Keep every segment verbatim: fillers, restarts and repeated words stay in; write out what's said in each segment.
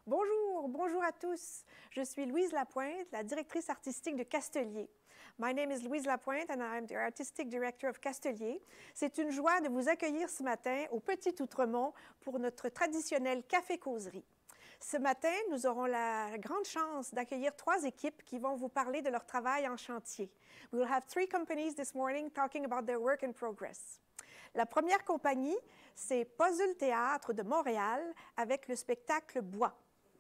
Bonjour, bonjour à tous. Je suis Louise Lapointe, la directrice artistique de Castelier. My name is Louise Lapointe and I'm the artistic director of Castelier. C'est une joie de vous accueillir ce matin au Petit Outremont pour notre traditionnel café-causerie. Ce matin, nous aurons la grande chance d'accueillir trois équipes qui vont vous parler de leur travail en chantier. We will have three companies this morning talking about their work in progress. La première compagnie, c'est Puzzle Théâtre de Montréal avec le spectacle Bois.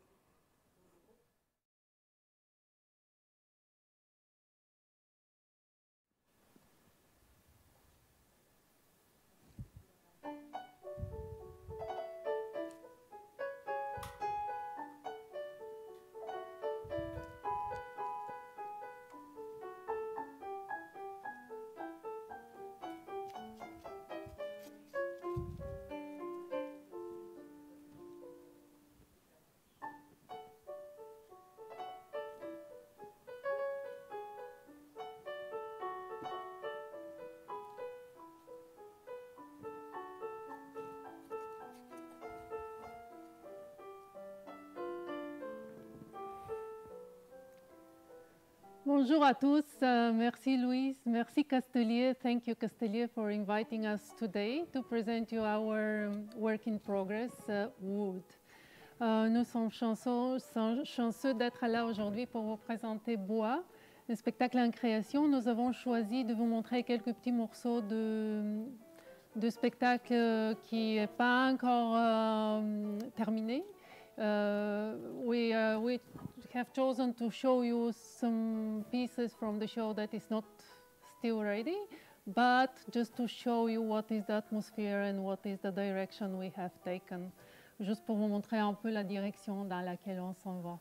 Bonjour à tous. Uh, merci Louise. Merci Castelier. Thank you Castelier for inviting us today to present you our work in progress, uh, Wood. Uh, nous sommes chanceux, chanceux d'être là aujourd'hui pour vous présenter Bois, un spectacle en création. Nous avons choisi de vous montrer quelques petits morceaux de, de spectacle qui n'est pas encore uh, terminé. Uh, we, uh, we have chosen to show you some pieces from the show that is not still ready, but just to show you what is the atmosphere and what is the direction we have taken. Juste pour vous montrer un peu la direction dans laquelle on s'en va.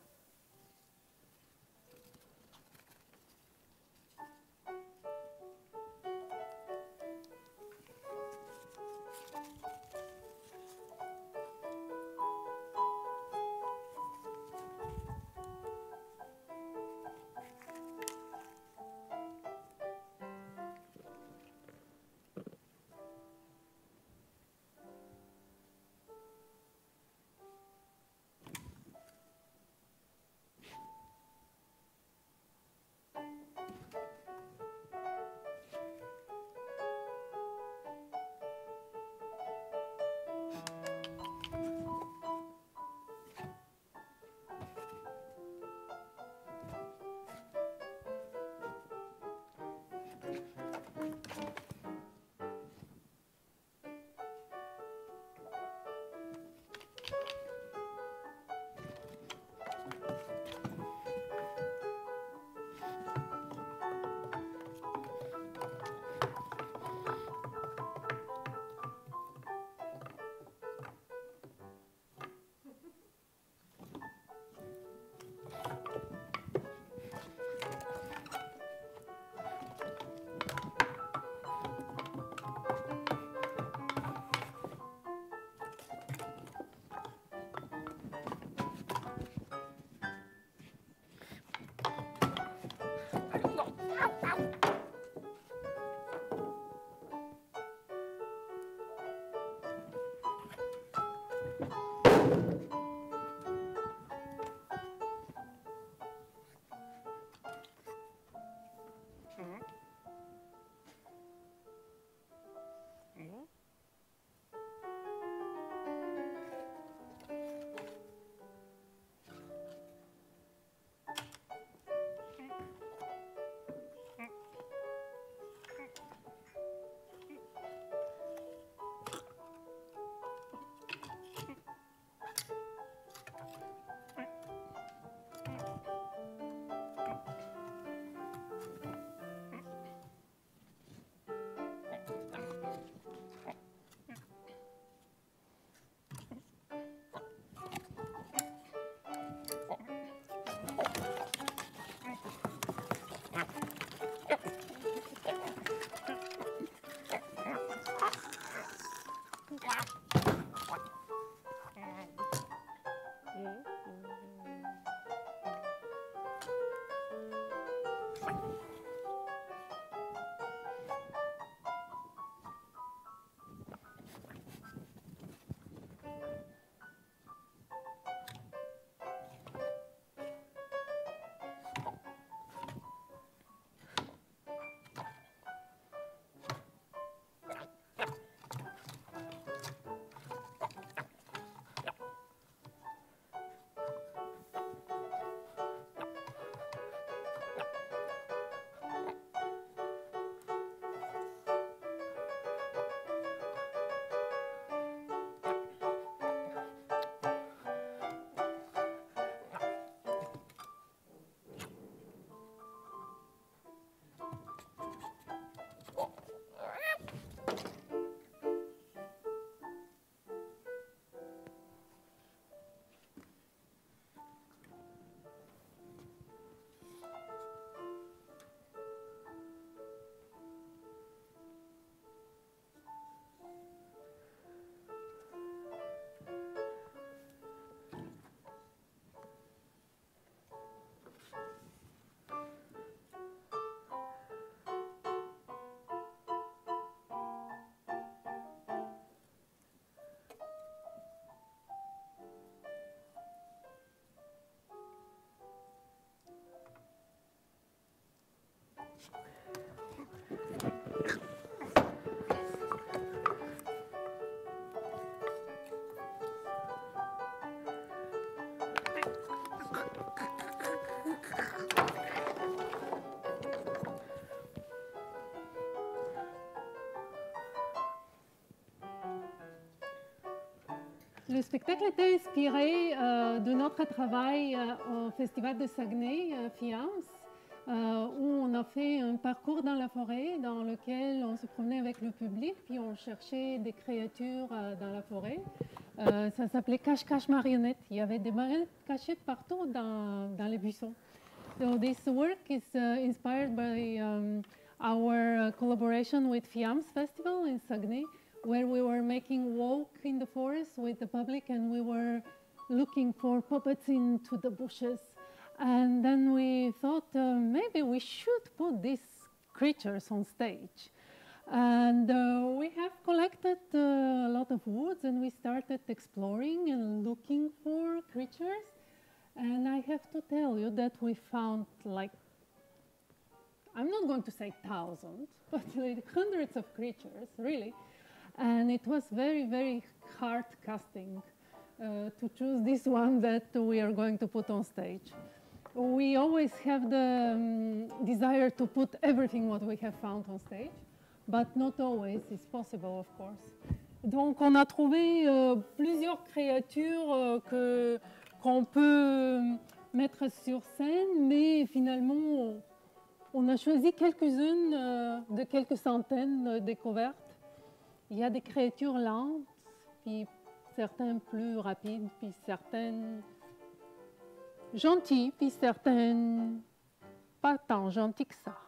Le spectacle était inspiré euh, de notre travail euh, au Festival de Saguenay, euh, FIAMS, euh, où on a fait un parcours dans la forêt dans lequel on se promenait avec le public, puis on cherchait des créatures euh, dans la forêt. Euh, ça s'appelait Cache-Cache Marionnette. Il y avait des marionnettes cachées partout dans, dans les buissons. So this work is uh, inspired by um, our uh, collaboration with FIAMS Festival in Saguenay, where we were making walk in the forest with the public and we were looking for puppets into the bushes. And then we thought uh, maybe we should put these creatures on stage. And uh, we have collected uh, a lot of woods and we started exploring and looking for creatures. And I have to tell you that we found like, I'm not going to say thousands, but like hundreds of creatures, really. And it was very, very hard casting uh, to choose this one that we are going to put on stage. We always have the um, desire to put everything what we have found on stage, but not always is possible, of course. Donc, on a trouvé euh, plusieurs créatures euh, que qu'on peut mettre sur scène, mais finalement, on a choisi quelques-unes euh, de quelques centaines euh, découvertes. Il y a des créatures lentes, puis certaines plus rapides, puis certaines gentilles, puis certaines pas tant gentilles que ça.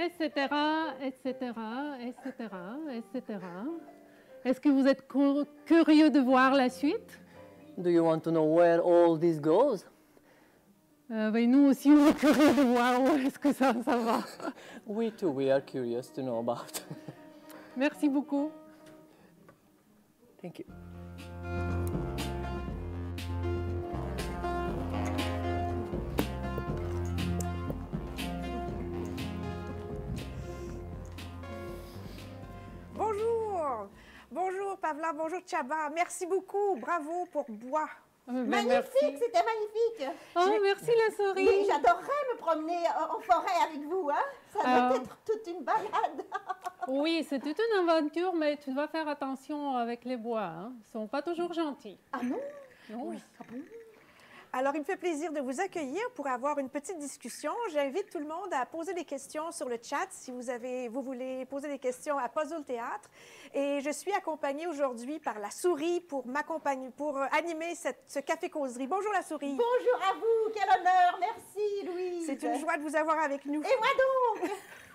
et cetera, et cetera, et cetera, et cetera. Est-ce que vous êtes curieux de voir la suite? Do you want to know where all this goes? Euh, ben nous aussi, on est curieux de voir où est-ce que ça, ça va. We too, we are curious to know about. Merci beaucoup. Thank you. Bonjour. Bonjour Pavla, bonjour Chaba. Merci beaucoup. Bravo pour Bois. Ben, Magnifique, c'était magnifique. Oh, merci la souris. Oui, j'adorerais me promener en forêt avec vous. Hein? Ça doit Euh... être toute une balade. Oui, c'est toute une aventure, mais tu dois faire attention avec les bois. Hein. Ils ne sont pas toujours gentils. Ah non? Non. Oui. Alors, il me fait plaisir de vous accueillir pour avoir une petite discussion. J'invite tout le monde à poser des questions sur le chat si vous, avez, vous voulez poser des questions à Puzzle Théâtre. Et je suis accompagnée aujourd'hui par la souris pour m'accompagner, pour animer cette, ce café-causerie. Bonjour la souris. Bonjour à vous, quel honneur. Merci Louise. C'est une joie de vous avoir avec nous. Et moi donc?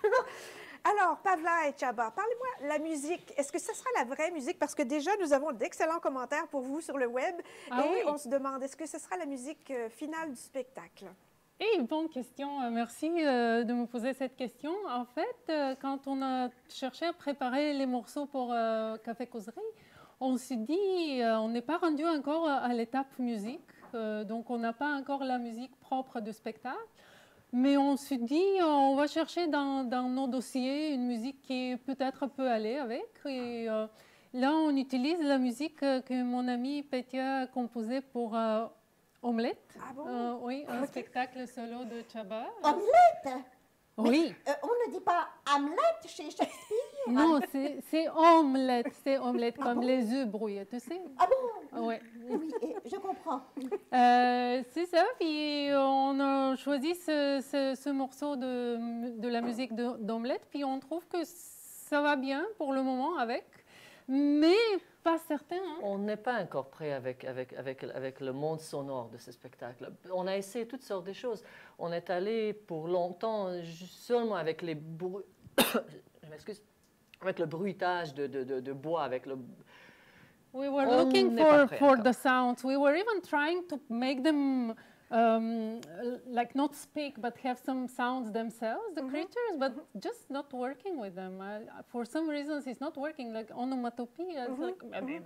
Alors, Pavla et Chaba, parlez-moi la musique. Est-ce que ce sera la vraie musique? Parce que déjà, nous avons d'excellents commentaires pour vous sur le web. Ah et oui. on se demande, est-ce que ce sera la musique euh, finale du spectacle? Et bonne question. Euh, Merci euh, de me poser cette question. En fait, euh, quand on a cherché à préparer les morceaux pour euh, Café Causerie, on s'est dit, euh, on n'est pas rendu encore à l'étape musique. Euh, donc, on n'a pas encore la musique propre du spectacle. Mais on se dit, on va chercher dans, dans nos dossiers une musique qui peut-être peut aller avec. Et euh, là, on utilise la musique que mon amie Petya a composée pour euh, Omelette. Ah bon? Euh, oui, un spectacle solo de Chaba. Omelette? Oui. Euh, on ne dit pas Hamlet chez Shakespeare? Non, c'est omelette, c'est omelette, Ah comme bon? les œufs brouillés, tu sais? Ah bon? Ouais. Oui, je comprends. Euh, c'est ça, puis on a choisi ce, ce, ce morceau de, de la musique d'Omelette, puis on trouve que ça va bien pour le moment avec, mais pas certain. Hein? On n'est pas encore prêt avec, avec, avec, avec le monde sonore de ce spectacle. On a essayé toutes sortes de choses. On est allé pour longtemps seulement avec les bruits, je m'excuse, avec le bruitage de, de, de, de bois, avec le... We were On looking n'est pas for, prêt for encore. the sounds. We were even trying to make them um, like not speak, but have some sounds themselves, the creatures, but just not working with them. Uh, for some reasons, it's not working. Like onomatopoeia, it's like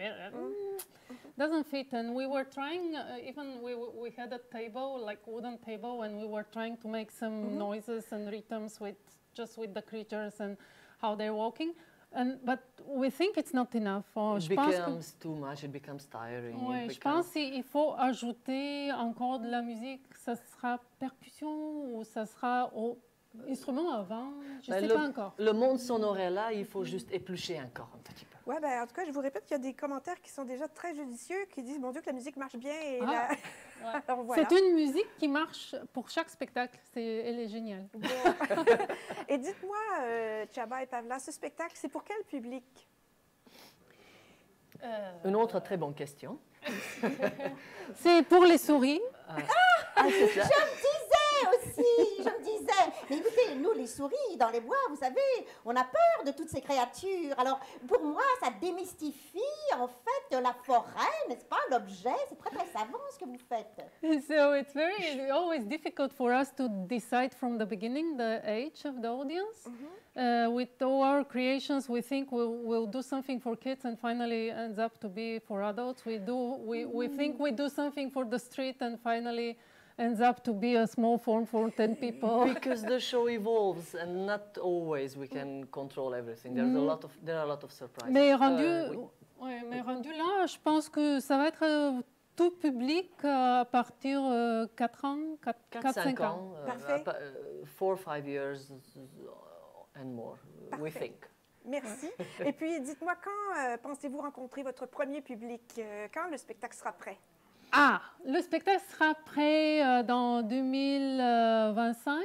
doesn't fit. And we were trying. Uh, even we we had a table, like wooden table, and we were trying to make some noises and rhythms with just with the creatures and how they're walking. And, but we think it's not enough. Oh, It je pense que- becomes too much, it becomes tiring. it Ouais, je becomes- pense qu'il faut ajouter encore de la musique. Ça sera percussion ou ça sera au instrument avant. Je ne Ben, sais le, pas encore. le monde sonore est là, il faut juste éplucher encore un petit peu. Oui, ben, en tout cas, je vous répète qu'il y a des commentaires qui sont déjà très judicieux, qui disent, mon Dieu, que la musique marche bien. Et Ah, la- ouais. Alors, voilà. C'est une musique qui marche pour chaque spectacle. C'est, elle est géniale. Bon. Et dites-moi, euh, Chaba et Pavla, ce spectacle, c'est pour quel public? Une autre très bonne question. C'est pour les souris. Ah, c'est ça. Je me disais aussi, je me disais. Mais écoutez, nous, les souris, dans les bois, vous savez, on a peur de toutes ces créatures. Alors, pour moi, ça démystifie, en fait, la forêt, n'est-ce pas, l'objet. C'est très, très savant ce que vous faites. So it's very always difficult for us to decide from the beginning the age of the audience. Uh, with all our creations, we think we'll, we'll do something for kids, and finally ends up to be for adults. We do we, we think we do something for the street, and finally ends up to be a small form for ten people. Because the show evolves and not always we can control everything. There's a lot of there are a lot of surprises. Mais rendu, Euh, oui. ouais, mais rendu là, je pense que ça va être euh, tout public euh, à partir de quatre ans, quatre cinq ans. ans, euh, Parfait. à pa- euh, four, five years and more, uh, we Parfait. think. Merci. Et puis, dites-moi, quand euh, pensez-vous rencontrer votre premier public? Euh, quand le spectacle sera prêt? Ah, le spectacle sera prêt euh, dans deux mille vingt-cinq.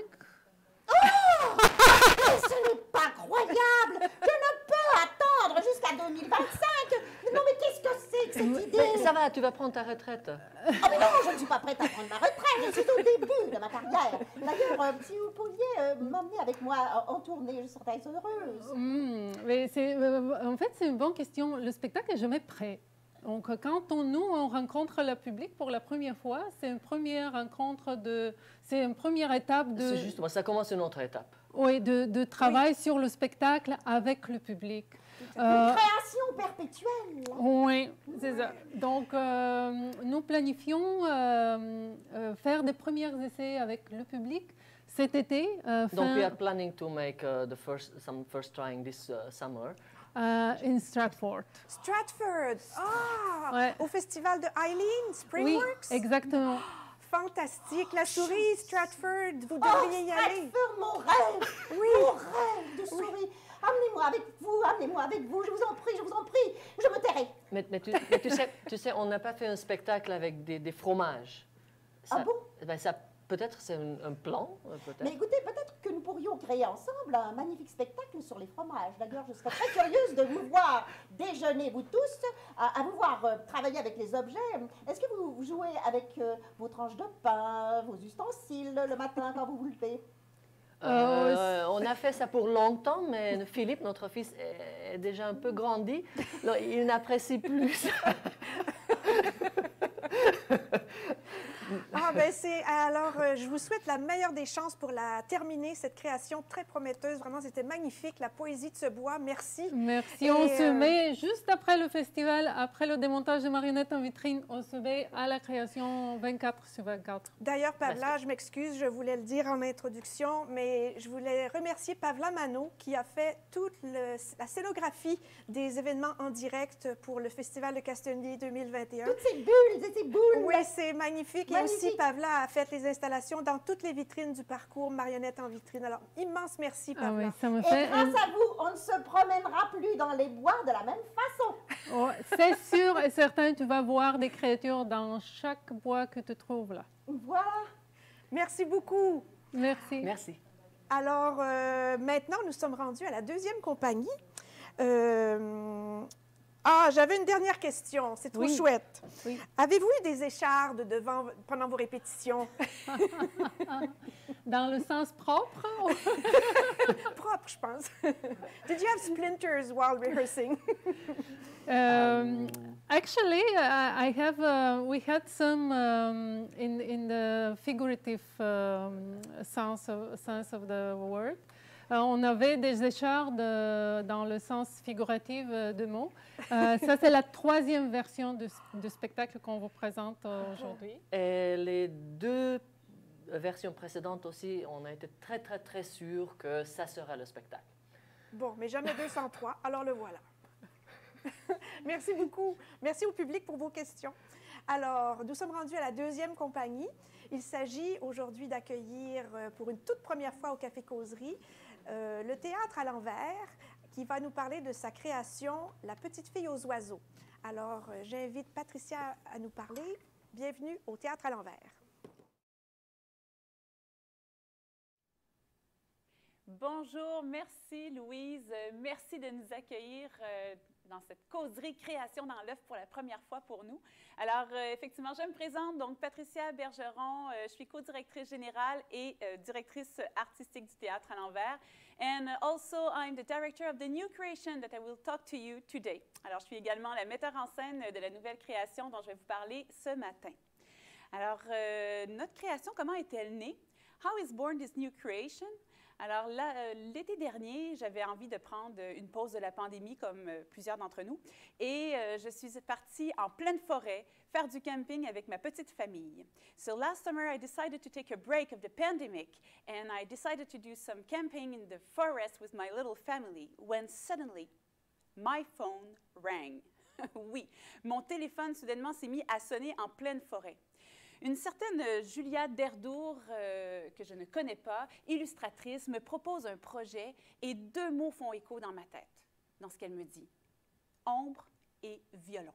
Mais ce n'est pas croyable. Je ne peux attendre jusqu'à deux mille vingt-cinq. Non, mais qu'est-ce que c'est que cette idée. Mais ça va, tu vas prendre ta retraite. Oh, mais non, je ne suis pas prête à prendre ma retraite. Je suis au début de ma carrière. D'ailleurs, euh, si vous pouviez euh, m'emmener avec moi en, en tournée, je serais heureuse. Hmm, mais c'est, euh, en fait, c'est une bonne question. Le spectacle est jamais prêt. Donc, quand on, nous, on rencontre le public pour la première fois, c'est une première rencontre de... C'est une première étape de... C'est justement, ça commence une autre étape. Oui, de, de travail oui. sur le spectacle avec le public. Une euh, création perpétuelle. Oui, c'est ça. Donc, euh, nous planifions euh, euh, faire des premiers essais avec le public cet été. Euh, Donc, we are planning to make uh, the first, some first trying this uh, summer. Uh, in Stratford. Stratford! Ah! Ouais. Au festival de Eileen, Springworks? Oui, exactement. Fantastique. La souris, Stratford, vous devriez oh, y aller. Stratford, mon rêve! Oui. Mon rêve de souris. Oui. Amenez-moi avec vous, amenez-moi avec vous, je vous en prie, je vous en prie, je me tairai. Mais, mais, tu, mais tu, sais, tu sais, on n'a pas fait un spectacle avec des, des fromages. Ça, ah bon? Ben ça, peut-être c'est un, un plan, peut-être. Mais écoutez, peut-être que nous pourrions créer ensemble un magnifique spectacle sur les fromages. D'ailleurs, je serais très curieuse de vous voir déjeuner, vous tous, à, à vous voir euh, travailler avec les objets. Est-ce que vous jouez avec euh, vos tranches de pain, vos ustensiles le matin quand vous vous levez? Euh, on a fait ça pour longtemps, mais Philippe, notre fils, est, est déjà un peu grandi. Alors, il n'apprécie plus ça. Ah, ben c'est... Alors, euh, je vous souhaite la meilleure des chances pour la terminer, cette création très prometteuse. Vraiment, c'était magnifique. La poésie de ce bois. Merci. Merci. Et, on euh... se met, juste après le festival, après le démontage de marionnettes en vitrine, on se met à la création vingt-quatre sur vingt-quatre. D'ailleurs, Pavla, je m'excuse, je voulais le dire en introduction, mais je voulais remercier Pavla Mano qui a fait toute le, la scénographie des événements en direct pour le Festival de Castelier deux mille vingt et un. Toutes ces bulles et ces boules. Oui, c'est magnifique. Et aussi, Pavla a fait les installations dans toutes les vitrines du parcours Marionnettes en vitrine. Alors, immense merci, Pavla. Ah oui, ça me et fait grâce un... à vous, on ne se promènera plus dans les bois de la même façon. Oh, c'est sûr et certain, tu vas voir des créatures dans chaque bois que tu trouves là. Voilà. Merci beaucoup. Merci. Merci. Alors, euh, maintenant, nous sommes rendus à la deuxième compagnie. Euh, Ah, j'avais une dernière question. C'est trop oui. chouette. Oui. Avez-vous eu des échardes devant, pendant vos répétitions? Dans le sens propre? Propre, je pense. Did you have splinters while rehearsing? um, actually, I, I have. Uh, we had some um, in in the figurative um, sense of sense of the word. Euh, on avait des échardes euh, dans le sens figuratif euh, de mots. Euh, ça, c'est la troisième version du, du spectacle qu'on vous présente euh, aujourd'hui. Et les deux versions précédentes aussi, on a été très, très, très sûrs que ça sera le spectacle. Bon, mais jamais deux cent trois, alors le voilà. Merci beaucoup. Merci au public pour vos questions. Alors, nous sommes rendus à la deuxième compagnie. Il s'agit aujourd'hui d'accueillir euh, pour une toute première fois au Café Causerie euh, le Théâtre à l'envers qui va nous parler de sa création « La petite fille aux oiseaux ». Alors, euh, j'invite Patricia à nous parler. Bienvenue au Théâtre à l'envers. Bonjour, merci Louise, merci de nous accueillir euh, dans cette causerie Création dans l'œuf pour la première fois pour nous. Alors, euh, effectivement, je me présente, donc Patricia Bergeron, euh, je suis co-directrice générale et euh, directrice artistique du Théâtre à l'envers. And also, I'm the director of the new creation that I will talk to you today. Alors, je suis également la metteur en scène de la nouvelle création dont je vais vous parler ce matin. Alors, euh, notre création, comment est-elle née? How is born this new creation? Alors, là, euh, l'été dernier, j'avais envie de prendre une pause de la pandémie, comme euh, plusieurs d'entre nous, et euh, je suis partie en pleine forêt faire du camping avec ma petite famille. So last summer, I decided to take a break of the pandemic, and I decided to do some camping in the forest with my little family, when suddenly, my phone rang. Oui, mon téléphone soudainement s'est mis à sonner en pleine forêt. Une certaine Julia Derdour, euh, que je ne connais pas, illustratrice, me propose un projet et deux mots font écho dans ma tête, dans ce qu'elle me dit. Ombre et violon.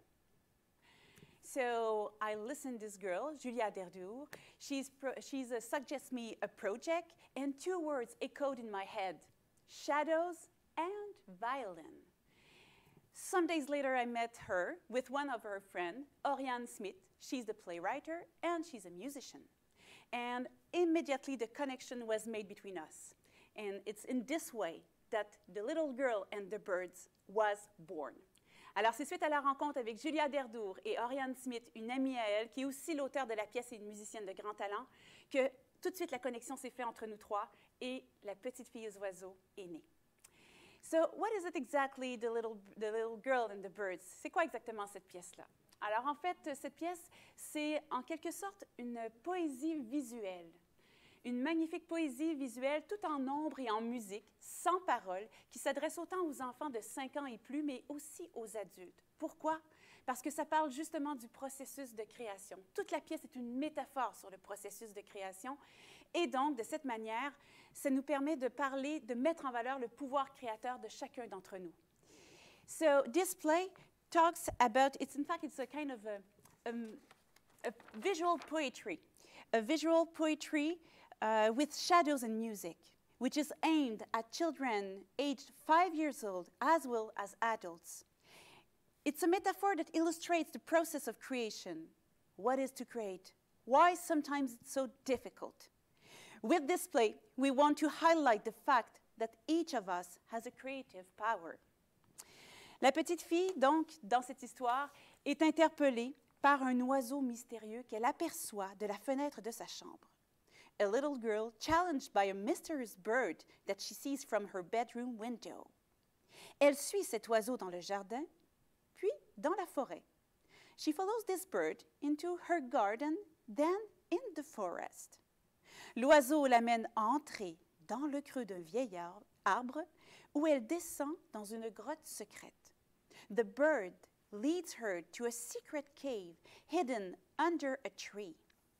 So I listened to this girl, Julia Derdour. She's, pro she's uh, suggests me a project and two words echoed in my head, shadows and violin. Some days later, I met her with one of her friends, Oriane Smith. She's the playwright and she's a musician. And immediately the connection was made between us. And it's in this way that The Little Girl and the Birds was born. Alors, c'est suite à la rencontre avec Julia Derdour et Oriane Smith, une amie à elle, qui est aussi l'auteur de la pièce et une musicienne de grand talent, que tout de suite la connexion s'est faite entre nous trois et la petite fille aux oiseaux est née. So, what is it exactly, The Little, the little Girl and the Birds? C'est quoi exactement cette pièce-là? Alors, en fait, cette pièce, c'est en quelque sorte une poésie visuelle. Une magnifique poésie visuelle, tout en ombre et en musique, sans paroles, qui s'adresse autant aux enfants de cinq ans et plus, mais aussi aux adultes. Pourquoi? Parce que ça parle justement du processus de création. Toute la pièce est une métaphore sur le processus de création. Et donc, de cette manière, ça nous permet de parler, de mettre en valeur le pouvoir créateur de chacun d'entre nous. So, this play talks about, it's in fact, it's a kind of a, um, a visual poetry. A visual poetry Uh, with shadows and music, which is aimed at children aged five years old as well as adults. It's a metaphor that illustrates the process of creation. What is to create? Why sometimes it's so difficult? With this play, we want to highlight the fact that each of us has a creative power. La petite fille, donc, dans cette histoire, est interpellée par un oiseau mystérieux qu'elle aperçoit de la fenêtre de sa chambre. A little girl challenged by a mysterious bird that she sees from her bedroom window. Elle suit cet oiseau dans le jardin, puis dans la forêt. She follows this bird into her garden, then in the forest. L'oiseau l'amène à entrer dans le creux d'un vieil arbre où elle descend dans une grotte secrète. The bird leads her to a secret cave hidden under a tree.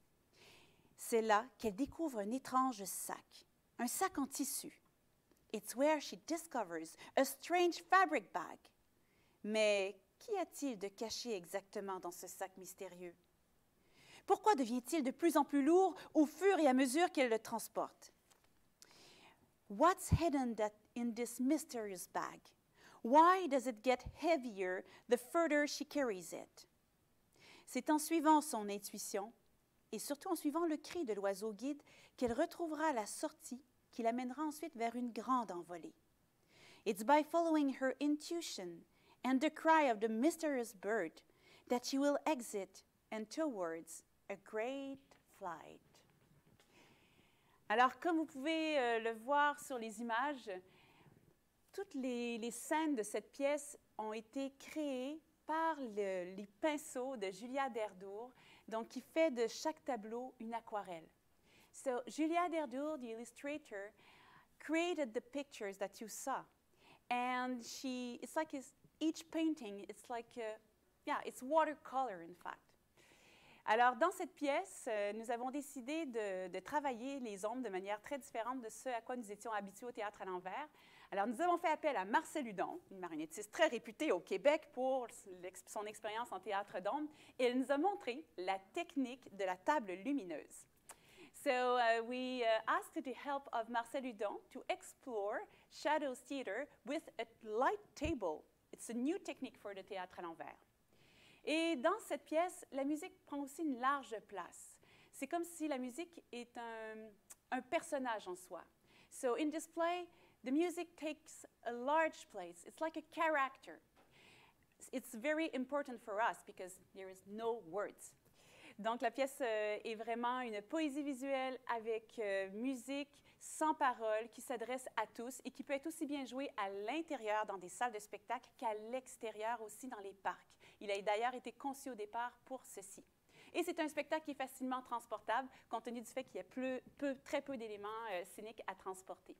C'est là qu'elle découvre un étrange sac, un sac en tissu. It's where she discovers a strange fabric bag. Mais qu'y a-t-il de caché exactement dans ce sac mystérieux? Pourquoi devient-il de plus en plus lourd au fur et à mesure qu'elle le transporte? What's hidden that in this mysterious bag? Why does it get heavier the further she carries it? C'est en suivant son intuition et surtout en suivant le cri de l'oiseau guide qu'elle retrouvera la sortie qui l'amènera ensuite vers une grande envolée. It's by following her intuition and the cry of the mysterious bird that she will exit and towards a great flight. Alors, comme vous pouvez euh, le voir sur les images, toutes les, les scènes de cette pièce ont été créées par le, les pinceaux de Julia Derdour, donc qui fait de chaque tableau une aquarelle. So, Julia Derdour, the illustrator, created the pictures that you saw. And she, it's like his, each painting, it's like, a, yeah, it's watercolor, in fact. Alors, dans cette pièce, euh, nous avons décidé de, de travailler les ombres de manière très différente de ce à quoi nous étions habitués au Théâtre à l'envers. Alors, nous avons fait appel à Marcel Hudon, une marionnettiste très réputée au Québec pour son expérience en théâtre d'ombre, et elle nous a montré la technique de la table lumineuse. So, uh, we uh, asked the help of Marcel Hudon to explore Shadows Theater with a light table. It's a new technique for the Théâtre à l'envers. Et dans cette pièce, la musique prend aussi une large place. C'est comme si la musique est un, un personnage en soi. So in this play, the music takes a large place. It's like a character. It's very important for us because there is no words. Donc la pièce euh, est vraiment une poésie visuelle avec euh, musique sans paroles qui s'adresse à tous et qui peut être aussi bien jouée à l'intérieur dans des salles de spectacle qu'à l'extérieur aussi dans les parcs. Il a d'ailleurs été conçu au départ pour ceci. Et c'est un spectacle qui est facilement transportable compte tenu du fait qu'il y a peu, peu, très peu d'éléments euh, scéniques à transporter.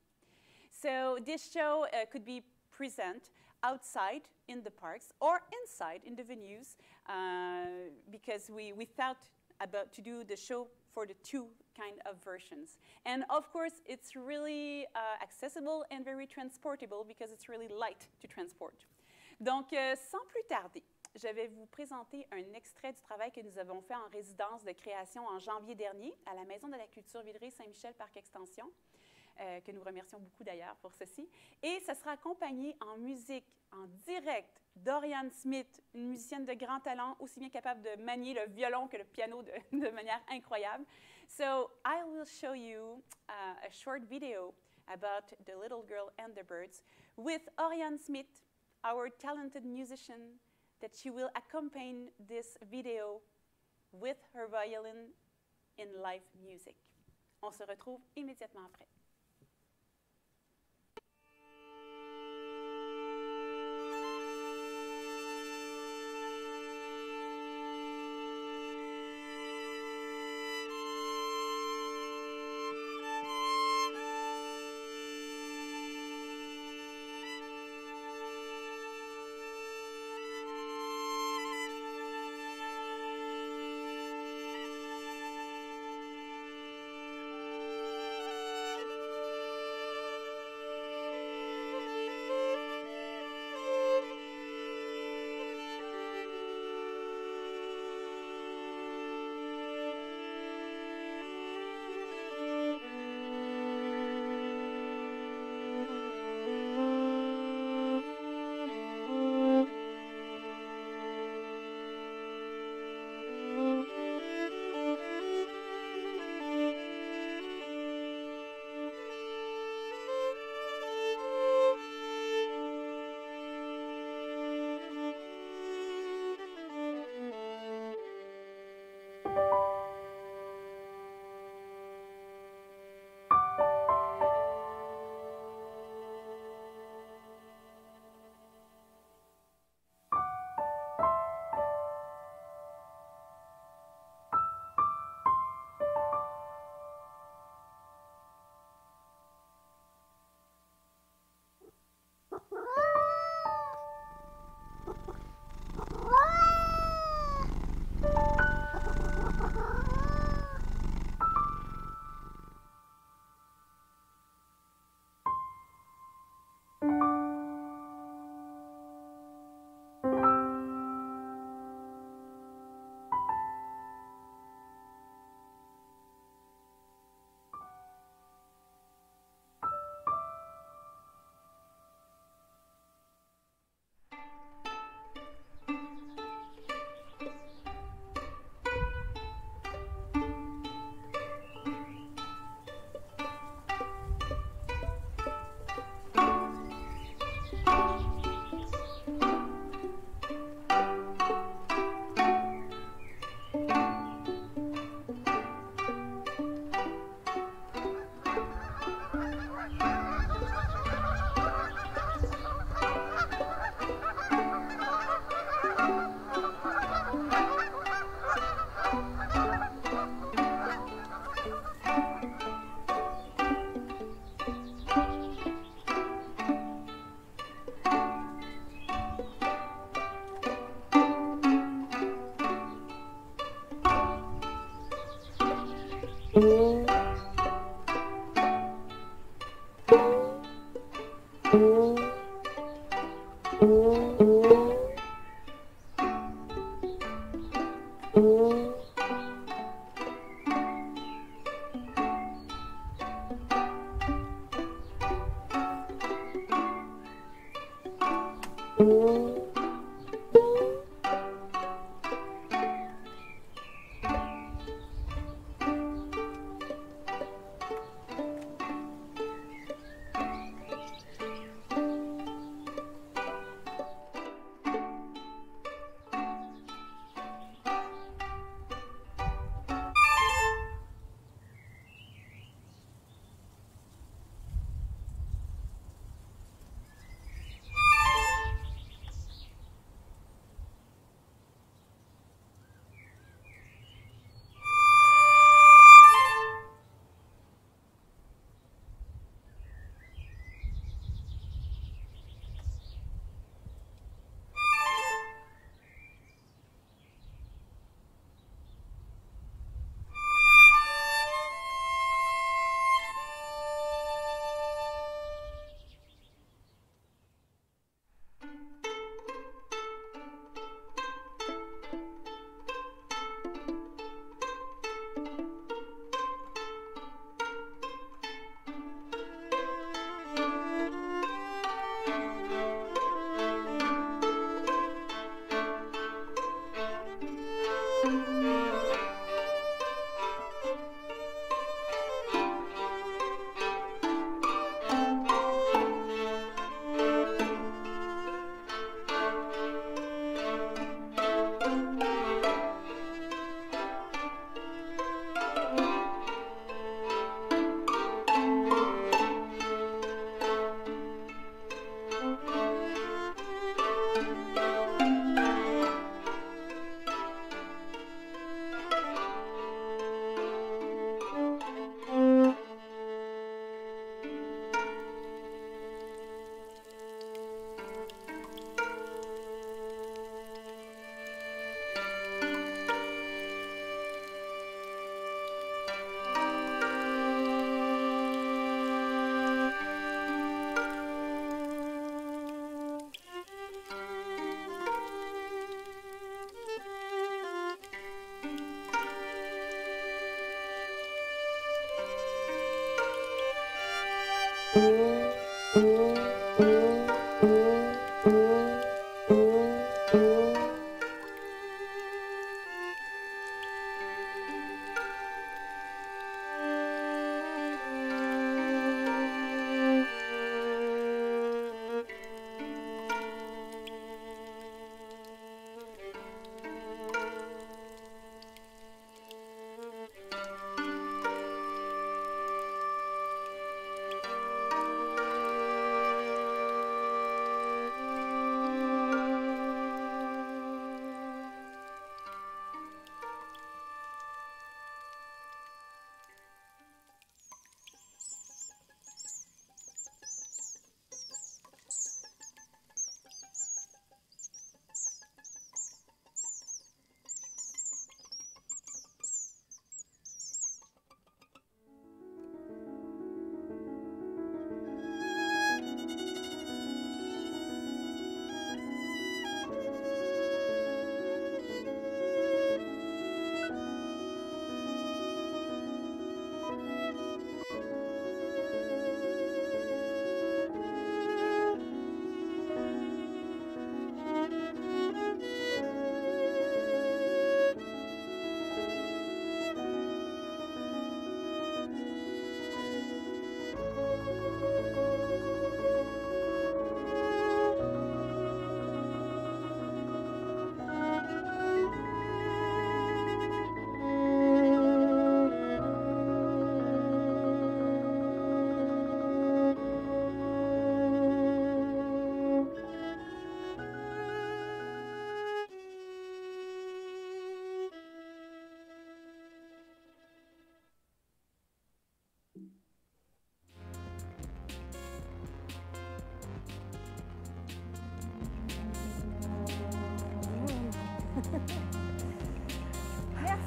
So this show uh, could be present outside in the parks or inside in the venues uh, because we, we thought about to do the show for the two kind of versions. And of course, it's really uh, accessible and very transportable because it's really light to transport. Donc, euh, sans plus tarder, je vais vous présenter un extrait du travail que nous avons fait en résidence de création en janvier dernier à la Maison de la Culture Villeray-Saint-Michel Parc Extension, euh, que nous remercions beaucoup d'ailleurs pour ceci. Et ça sera accompagné en musique en direct d'Oriane Smith, une musicienne de grand talent, aussi bien capable de manier le violon que le piano de, de manière incroyable. So I will show you uh, a short video about The Little Girl and the Birds with Oriane Smith, our talented musician, that she will accompany this video with her violin in live music. On se retrouve immédiatement après.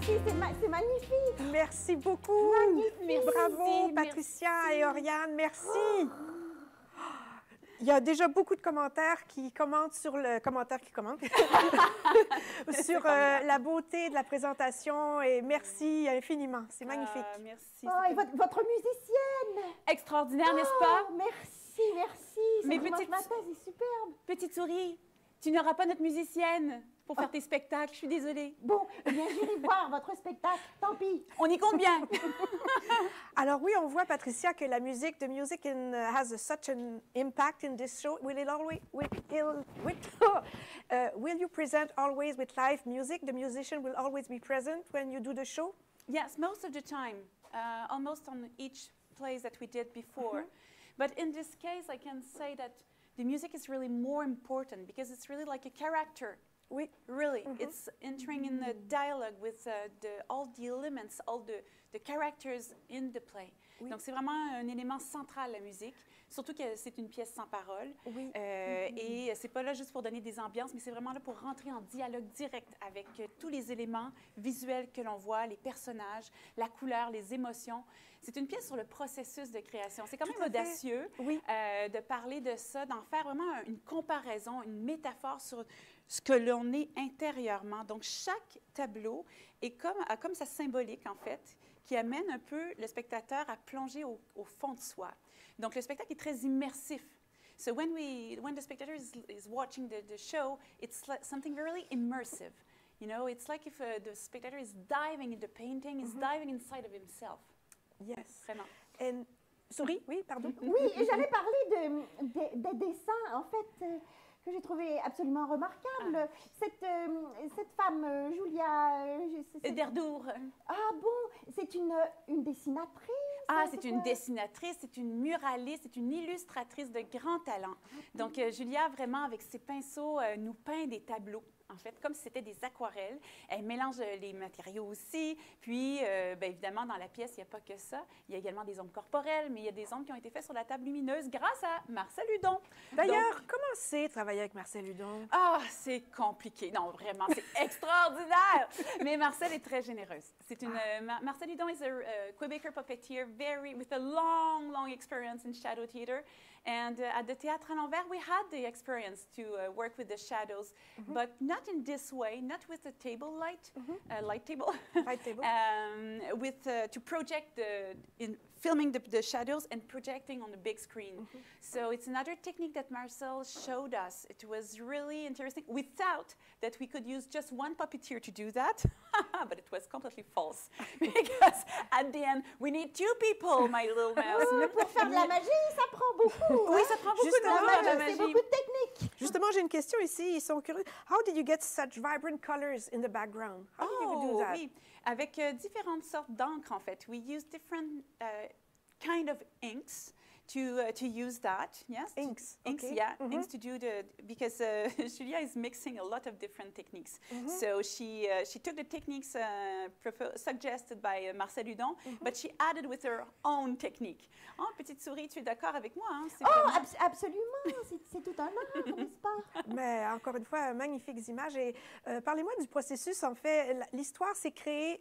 merci, c'est ma c'est magnifique. Merci beaucoup. Magnifique. Bravo, Merci, Patricia merci. et Oriane. Merci. Il y a déjà beaucoup de commentaires qui commentent sur le commentaire qui commentent sur euh, la beauté de la présentation et merci infiniment. C'est magnifique. Ah, merci. Oh, et votre, votre musicienne. Extraordinaire, n'est-ce pas? Oh, merci, merci. Ce Mes dimanche petites- matin, c'est superbe. Petite souris, tu n'auras pas notre musicienne pour faire tes spectacles. Je suis désolée. Bon, eh bien, j'irai voir votre spectacle. Tant pis. On y compte bien. Alors oui, on voit Patricia que la musique, the music in, uh, has a, such an impact in this show. Will it always, will, il- will, uh, will you present always with live music? The musician will always be present when you do the show. Yes, most of the time, uh, almost on each plays that we did before. But in this case, I can say that the music is really more important because it's really like a character. Oui. Really, it's entering in the dialogue with uh, the, all the elements, all the, the characters in the play. Oui. Donc c'est vraiment un élément central, la musique, surtout que c'est une pièce sans parole. Oui. Euh, Et c'est pas là juste pour donner des ambiances, mais c'est vraiment là pour rentrer en dialogue direct avec euh, tous les éléments visuels que l'on voit, les personnages, la couleur, les émotions. C'est une pièce sur le processus de création. C'est quand Tout même à fait. audacieux Oui. euh, de parler de ça, d'en faire vraiment un- une comparaison, une métaphore sur ce que l'on est intérieurement. Donc, chaque tableau est comme, a comme sa symbolique, en fait, qui amène un peu le spectateur à plonger au, au fond de soi. Donc, le spectacle est très immersif. So, when, we, when the spectator is, is watching the, the show, it's like something really immersive. You know, it's like if uh, the spectator is diving into painting, is diving inside of himself. Yes. Vraiment. And, souris, oui, pardon. Oui, et j'allais parler de, de- des dessins, en fait, euh, que j'ai trouvé absolument remarquables. Cette, euh, cette femme, euh, Julia... euh, je- c'est- c'est- Derdour. Ah bon, c'est une, une dessinatrice? Ah, hein, c'est une quoi? dessinatrice, c'est une muraliste, c'est une illustratrice de grand talent. Donc, euh, Julia, vraiment, avec ses pinceaux, euh, nous peint des tableaux, en fait, comme si c'était des aquarelles. Elle mélange euh, les matériaux aussi. Puis, euh, bien évidemment, dans la pièce, il n'y a pas que ça. Il y a également des ombres corporelles, mais il y a des ombres qui ont été faites sur la table lumineuse grâce à Marcel Hudon. D'ailleurs, comment c'est travailler avec Marcel Hudon? Ah, c'est compliqué. Non, vraiment, c'est extraordinaire. Mais Marcel est très généreuse. C'est une euh, Mar- Marcel Hudon is a uh, Quebecer puppeteer, very with a long, long experience in shadow theater. And uh, at the Théâtre à l'Envers, we had the experience to uh, work with the shadows, but not in this way, not with the table light, uh, light table, Light table. um, with uh, to project the in filming the, the shadows and projecting on the big screen. So it's another technique that Marcel showed us. It was really interesting. We thought that we could use just one puppeteer to do that, but it was completely false because at the end we need two people, my little mouse. Oui, pour faire de la magie, ça prend beaucoup. Oui, hein. ça prend beaucoup Juste de La temps, avant, la magie, c'est magie. beaucoup de techniques. Justement, j'ai une question ici. Ils sont curieux. How did you get such vibrant colors in the background? How did you do Oh, that? oui, avec euh, différentes sortes d'encre en fait. We use different uh, kind of inks to uh, to use that. Yes, to- Inks, inks, okay. yeah, Mhm. inks to do the because uh, Julia is mixing a lot of different techniques. So she uh, she took the techniques uh, propo- suggested by uh, Marcel Hudon, but she added with her own technique. Oh, petite souris, tu es d'accord avec moi? Hein? C'est Oh, vraiment- abs- absolument, c'est c'est tout un art, n'est-ce pas? Mais encore une fois, magnifiques images. Et euh, parlez-moi du processus. En fait, la- l'histoire s'est créée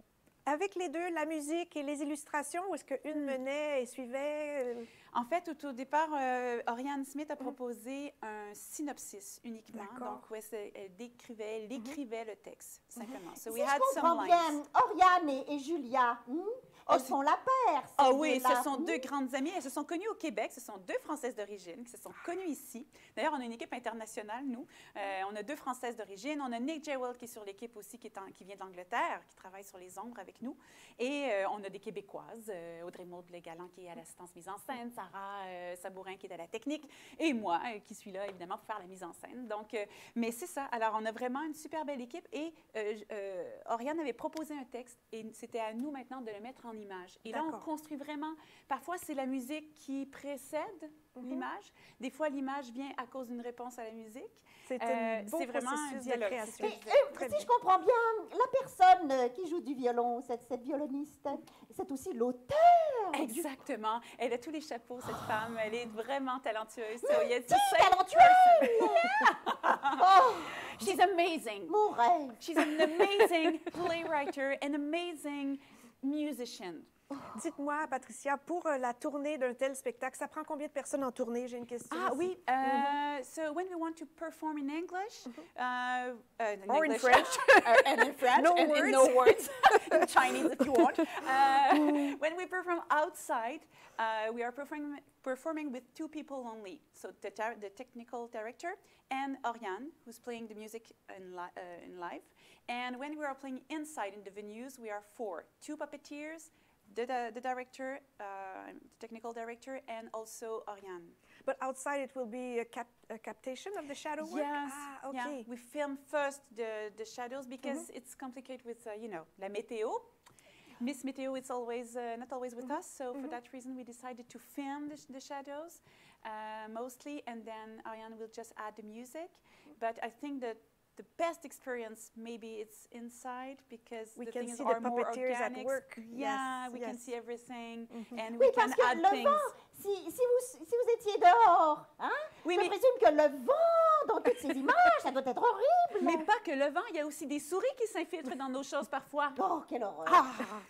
avec les deux, la musique et les illustrations, ou est-ce qu'une menait et suivait? euh, En fait, au tout départ, euh, Oriane Smith a proposé un synopsis uniquement. D'accord. Donc, ouais, c'est- elle décrivait, elle écrivait le texte, simplement. So Si we je had some comprends lines. bien, Oriane et, et Julia, hmm, elles c'est- font la paire. ces Ah oui, deux-là. ce sont Hmm. deux grandes amies. Elles se sont connues au Québec. Ce sont deux Françaises d'origine qui se sont connues ici. D'ailleurs, on a une équipe internationale, nous. Euh, on a deux Françaises d'origine. On a Nick Jewell qui est sur l'équipe aussi, qui, est en- qui vient d'Angleterre, qui travaille sur les ombres avec nous. Et euh, on a des Québécoises, euh, Audrey Maud Legalant qui est à l'assistance mise en scène, Sarah euh, Sabourin qui est à la technique, et moi euh, qui suis là, évidemment, pour faire la mise en scène. Donc, euh, mais c'est ça. Alors, on a vraiment une super belle équipe. Et euh, euh, Oriane avait proposé un texte, et c'était à nous maintenant de le mettre en image. Et là, on D'accord. construit vraiment. Parfois, c'est la musique qui précède l'image. Des fois, l'image vient à cause d'une réponse à la musique. C'est Euh, un beau c'est vraiment un processus de dialogue. création. Et, euh, si je comprends bien, la personne euh, qui joue du violon, cette, cette violoniste, c'est aussi l'auteur. Exactement. Elle a tous les chapeaux, cette femme. Elle est vraiment talentueuse. So, yes, Si, talentueuse! Oh, She's amazing. mon rêve. She's an amazing playwriter, an amazing musician. Dites-moi, Patricia, pour euh, la tournée d'un tel spectacle, ça prend combien de personnes en tournée? J'ai une question. Ah aussi. oui, uh, so when we want to perform in English, uh, uh, in Or in English, French. uh, and in French, No and in words. no words, in Chinese if you want. Uh, when we perform outside, uh, we are performing performing with two people only. So the, the technical director and Oriane, who's playing the music in, li uh, in live. And when we are playing inside in the venues, we are four: two puppeteers, The, the, the director, uh, the technical director, and also Oriane. But outside it will be a, cap a captation of the shadow work? Yes, Ah, okay. yeah. We film first the, the shadows because Mm-hmm. it's complicated with, uh, you know, la météo. Miss Météo is always, uh, not always with Mm-hmm. us, so Mm-hmm. for that reason we decided to film the, sh the shadows uh, mostly, and then Oriane will just add the music. But I think that the best experience maybe it's inside because We the can things see the are more puppeteers at organic. work. Yeah, Yes, we can yes. see everything, and Oui, we can parce que add le things. vent, si, si, vous, si vous étiez dehors, hein, Oui, je mais- présume que le vent dans toutes ces images, ça doit être horrible. Mais pas que le vent, il y a aussi des souris qui s'infiltrent dans nos choses parfois. Oh, quelle horreur. Ah!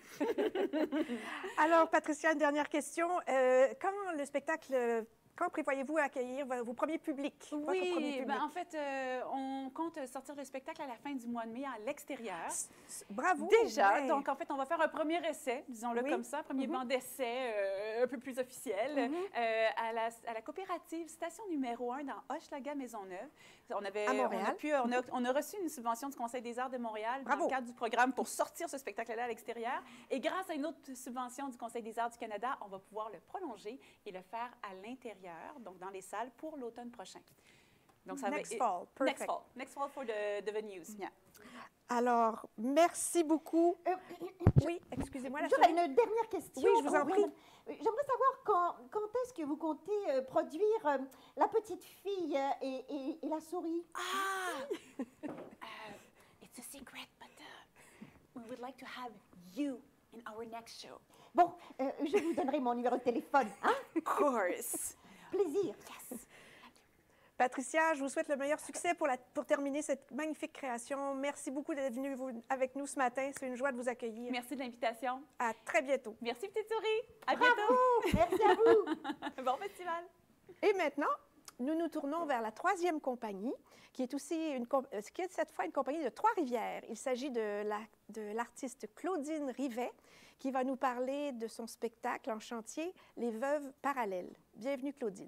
Alors, Patricia, une dernière question. Euh, quand le spectacle, euh, quand prévoyez-vous accueillir vos, vos premiers publics? votre premier Oui, public? ben, en fait, euh, on compte sortir le spectacle à la fin du mois de mai à l'extérieur. Bravo! Déjà, ouais. donc en fait, on va faire un premier essai, disons-le Oui. comme ça, un premier Mhm. banc d'essai euh, un peu plus officiel Mhm. euh, à, la, à la coopérative station numéro un dans Hochelaga-Maisonneuve. On avait, À on a, Montréal. pu, on, a, on a reçu une subvention du Conseil des arts de Montréal Bravo. dans le cadre du programme pour sortir ce spectacle-là à l'extérieur. Et grâce à une autre subvention du Conseil des arts du Canada, on va pouvoir le prolonger et le faire à l'intérieur, donc dans les salles, pour l'automne prochain. Donc, ça Next va, fall, perfect. Next fall. Next fall for the, the venues, yeah. Alors, merci beaucoup. Euh, Oui, excusez-moi, la J'aurais sonnerie. une dernière question. Oui, je vous en Oui, prie. madame. Euh, J'aimerais savoir quand, quand est-ce que vous comptez euh, produire euh, La petite fille euh, et, et- et la souris. Ah! uh, it's a secret, but uh, we would like to have you in our next show. Bon, euh, je vous donnerai mon numéro de téléphone. Hein? Of course. Plaisir. Yes. Patricia, je vous souhaite le meilleur succès pour, la, pour terminer cette magnifique création. Merci beaucoup d'être venue vous- avec nous ce matin. C'est une joie de vous accueillir. Merci de l'invitation. À très bientôt. Merci, petite souris. À Bravo. Merci à vous. bientôt. Bon festival. Et maintenant, nous nous tournons vers la troisième compagnie, qui est aussi une, com- euh, qui est cette fois une compagnie de Trois-Rivières. Il s'agit de la- de l'artiste Claudine Rivet, qui va nous parler de son spectacle en chantier « Les Veuves parallèles ». Bienvenue, Claudine.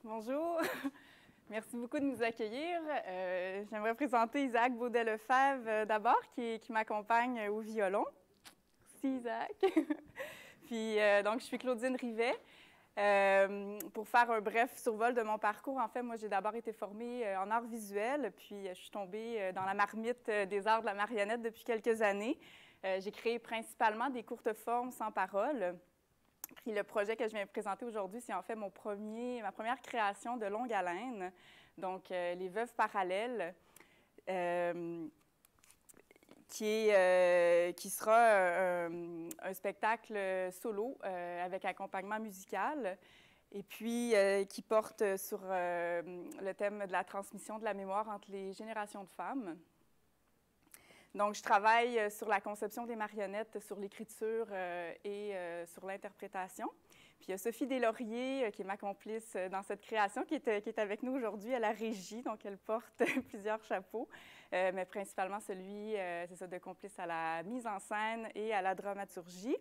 Bonjour. Merci beaucoup de nous accueillir. Euh, J'aimerais présenter Isaac Baudet-Lefebvre euh, d'abord, qui, qui m'accompagne au violon. Merci, Isaac. Puis, euh, donc, je suis Claudine Rivet. Euh, pour faire un bref survol de mon parcours, en fait, moi, j'ai d'abord été formée euh, en arts visuels, puis euh, je suis tombée euh, dans la marmite euh, des arts de la marionnette depuis quelques années. Euh, j'ai créé principalement des courtes formes sans parole. Puis le projet que je viens présenter aujourd'hui, c'est en fait mon premier, ma première création de longue haleine, donc euh, Les Veuves parallèles, euh, qui, est, euh, qui sera un, un spectacle solo euh, avec accompagnement musical et puis euh, qui porte sur euh, le thème de la transmission de la mémoire entre les générations de femmes. Donc, je travaille sur la conception des marionnettes, sur l'écriture euh, et euh, sur l'interprétation. Puis, il y a Sophie Deslauriers, euh, qui est ma complice dans cette création, qui est, qui est avec nous aujourd'hui à la régie. Donc, elle porte plusieurs chapeaux, euh, mais principalement celui, euh, c'est ça, de complice à la mise en scène et à la dramaturgie.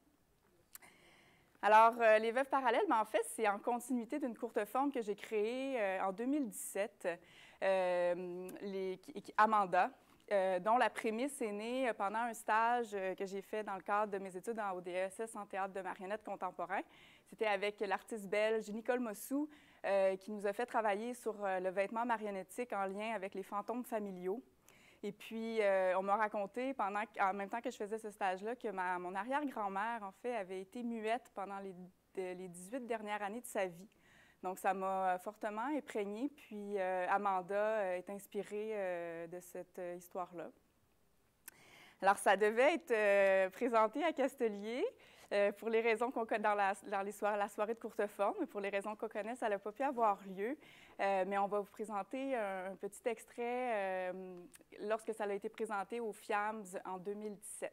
Alors, euh, Les Veuves parallèles, ben, en fait, c'est en continuité d'une courte forme que j'ai créée euh, en deux mille dix-sept, euh, les, Amanda, Euh, dont la prémisse est née pendant un stage euh, que j'ai fait dans le cadre de mes études en O D E S S en théâtre de marionnettes contemporain. C'était avec l'artiste belge Nicole Mossou, euh, qui nous a fait travailler sur euh, le vêtement marionnettique en lien avec les fantômes familiaux. Et puis, euh, on m'a raconté, pendant, en même temps que je faisais ce stage-là, que ma, mon arrière-grand-mère, en fait, avait été muette pendant les, de, les dix-huit dernières années de sa vie. Donc, ça m'a fortement imprégnée. Puis, euh, Amanda est inspirée euh, de cette euh, histoire-là. Alors, ça devait être euh, présenté à Castelier euh, pour les raisons qu'on connaît dans, la, dans les soirées, la soirée de courte forme. Pour les raisons qu'on connaît, ça n'a pas pu avoir lieu. Euh, mais on va vous présenter un, un petit extrait euh, lorsque ça a été présenté au F I A M S en deux mille dix-sept.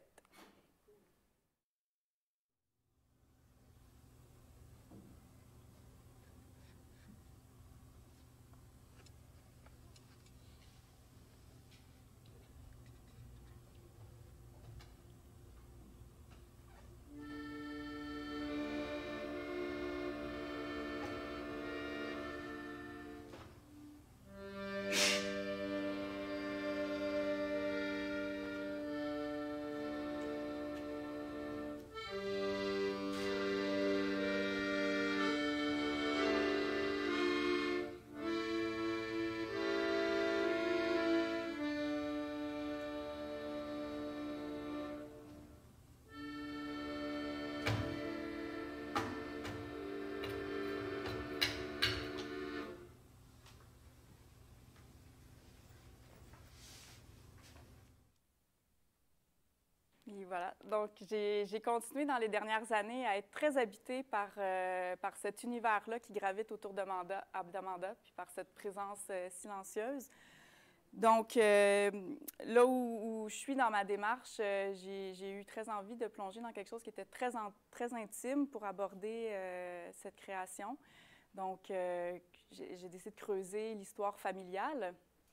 Et voilà. Donc, j'ai continué dans les dernières années à être très habitée par, euh, par cet univers-là qui gravite autour d'Amanda, puis par cette présence euh, silencieuse. Donc, euh, là où, où je suis dans ma démarche, euh, j'ai eu très envie de plonger dans quelque chose qui était très, en, très intime pour aborder euh, cette création. Donc, euh, j'ai décidé de creuser l'histoire familiale.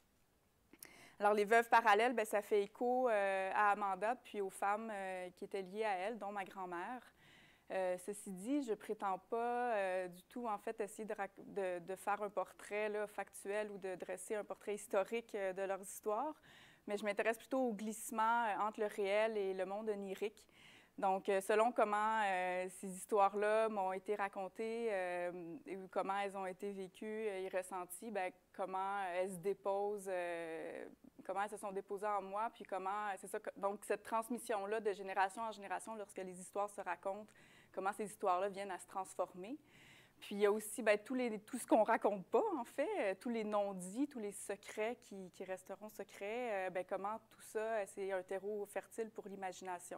Alors, les veuves parallèles, bien, ça fait écho euh, à Amanda, puis aux femmes euh, qui étaient liées à elle, dont ma grand-mère. Euh, ceci dit, je ne prétends pas euh, du tout, en fait, essayer de, de, de faire un portrait là, factuel ou de dresser un portrait historique euh, de leurs histoires, mais je m'intéresse plutôt au glissement euh, entre le réel et le monde onirique. Donc, euh, selon comment euh, ces histoires-là m'ont été racontées euh, et comment elles ont été vécues et ressenties, bien, comment elles se déposent, euh, comment elles se sont déposées en moi, puis comment, c'est ça, donc cette transmission-là de génération en génération, lorsque les histoires se racontent, comment ces histoires-là viennent à se transformer. Puis il y a aussi bien, tous les, tout ce qu'on ne raconte pas, en fait, tous les non-dits, tous les secrets qui, qui resteront secrets, euh, bien, comment tout ça, c'est un terreau fertile pour l'imagination.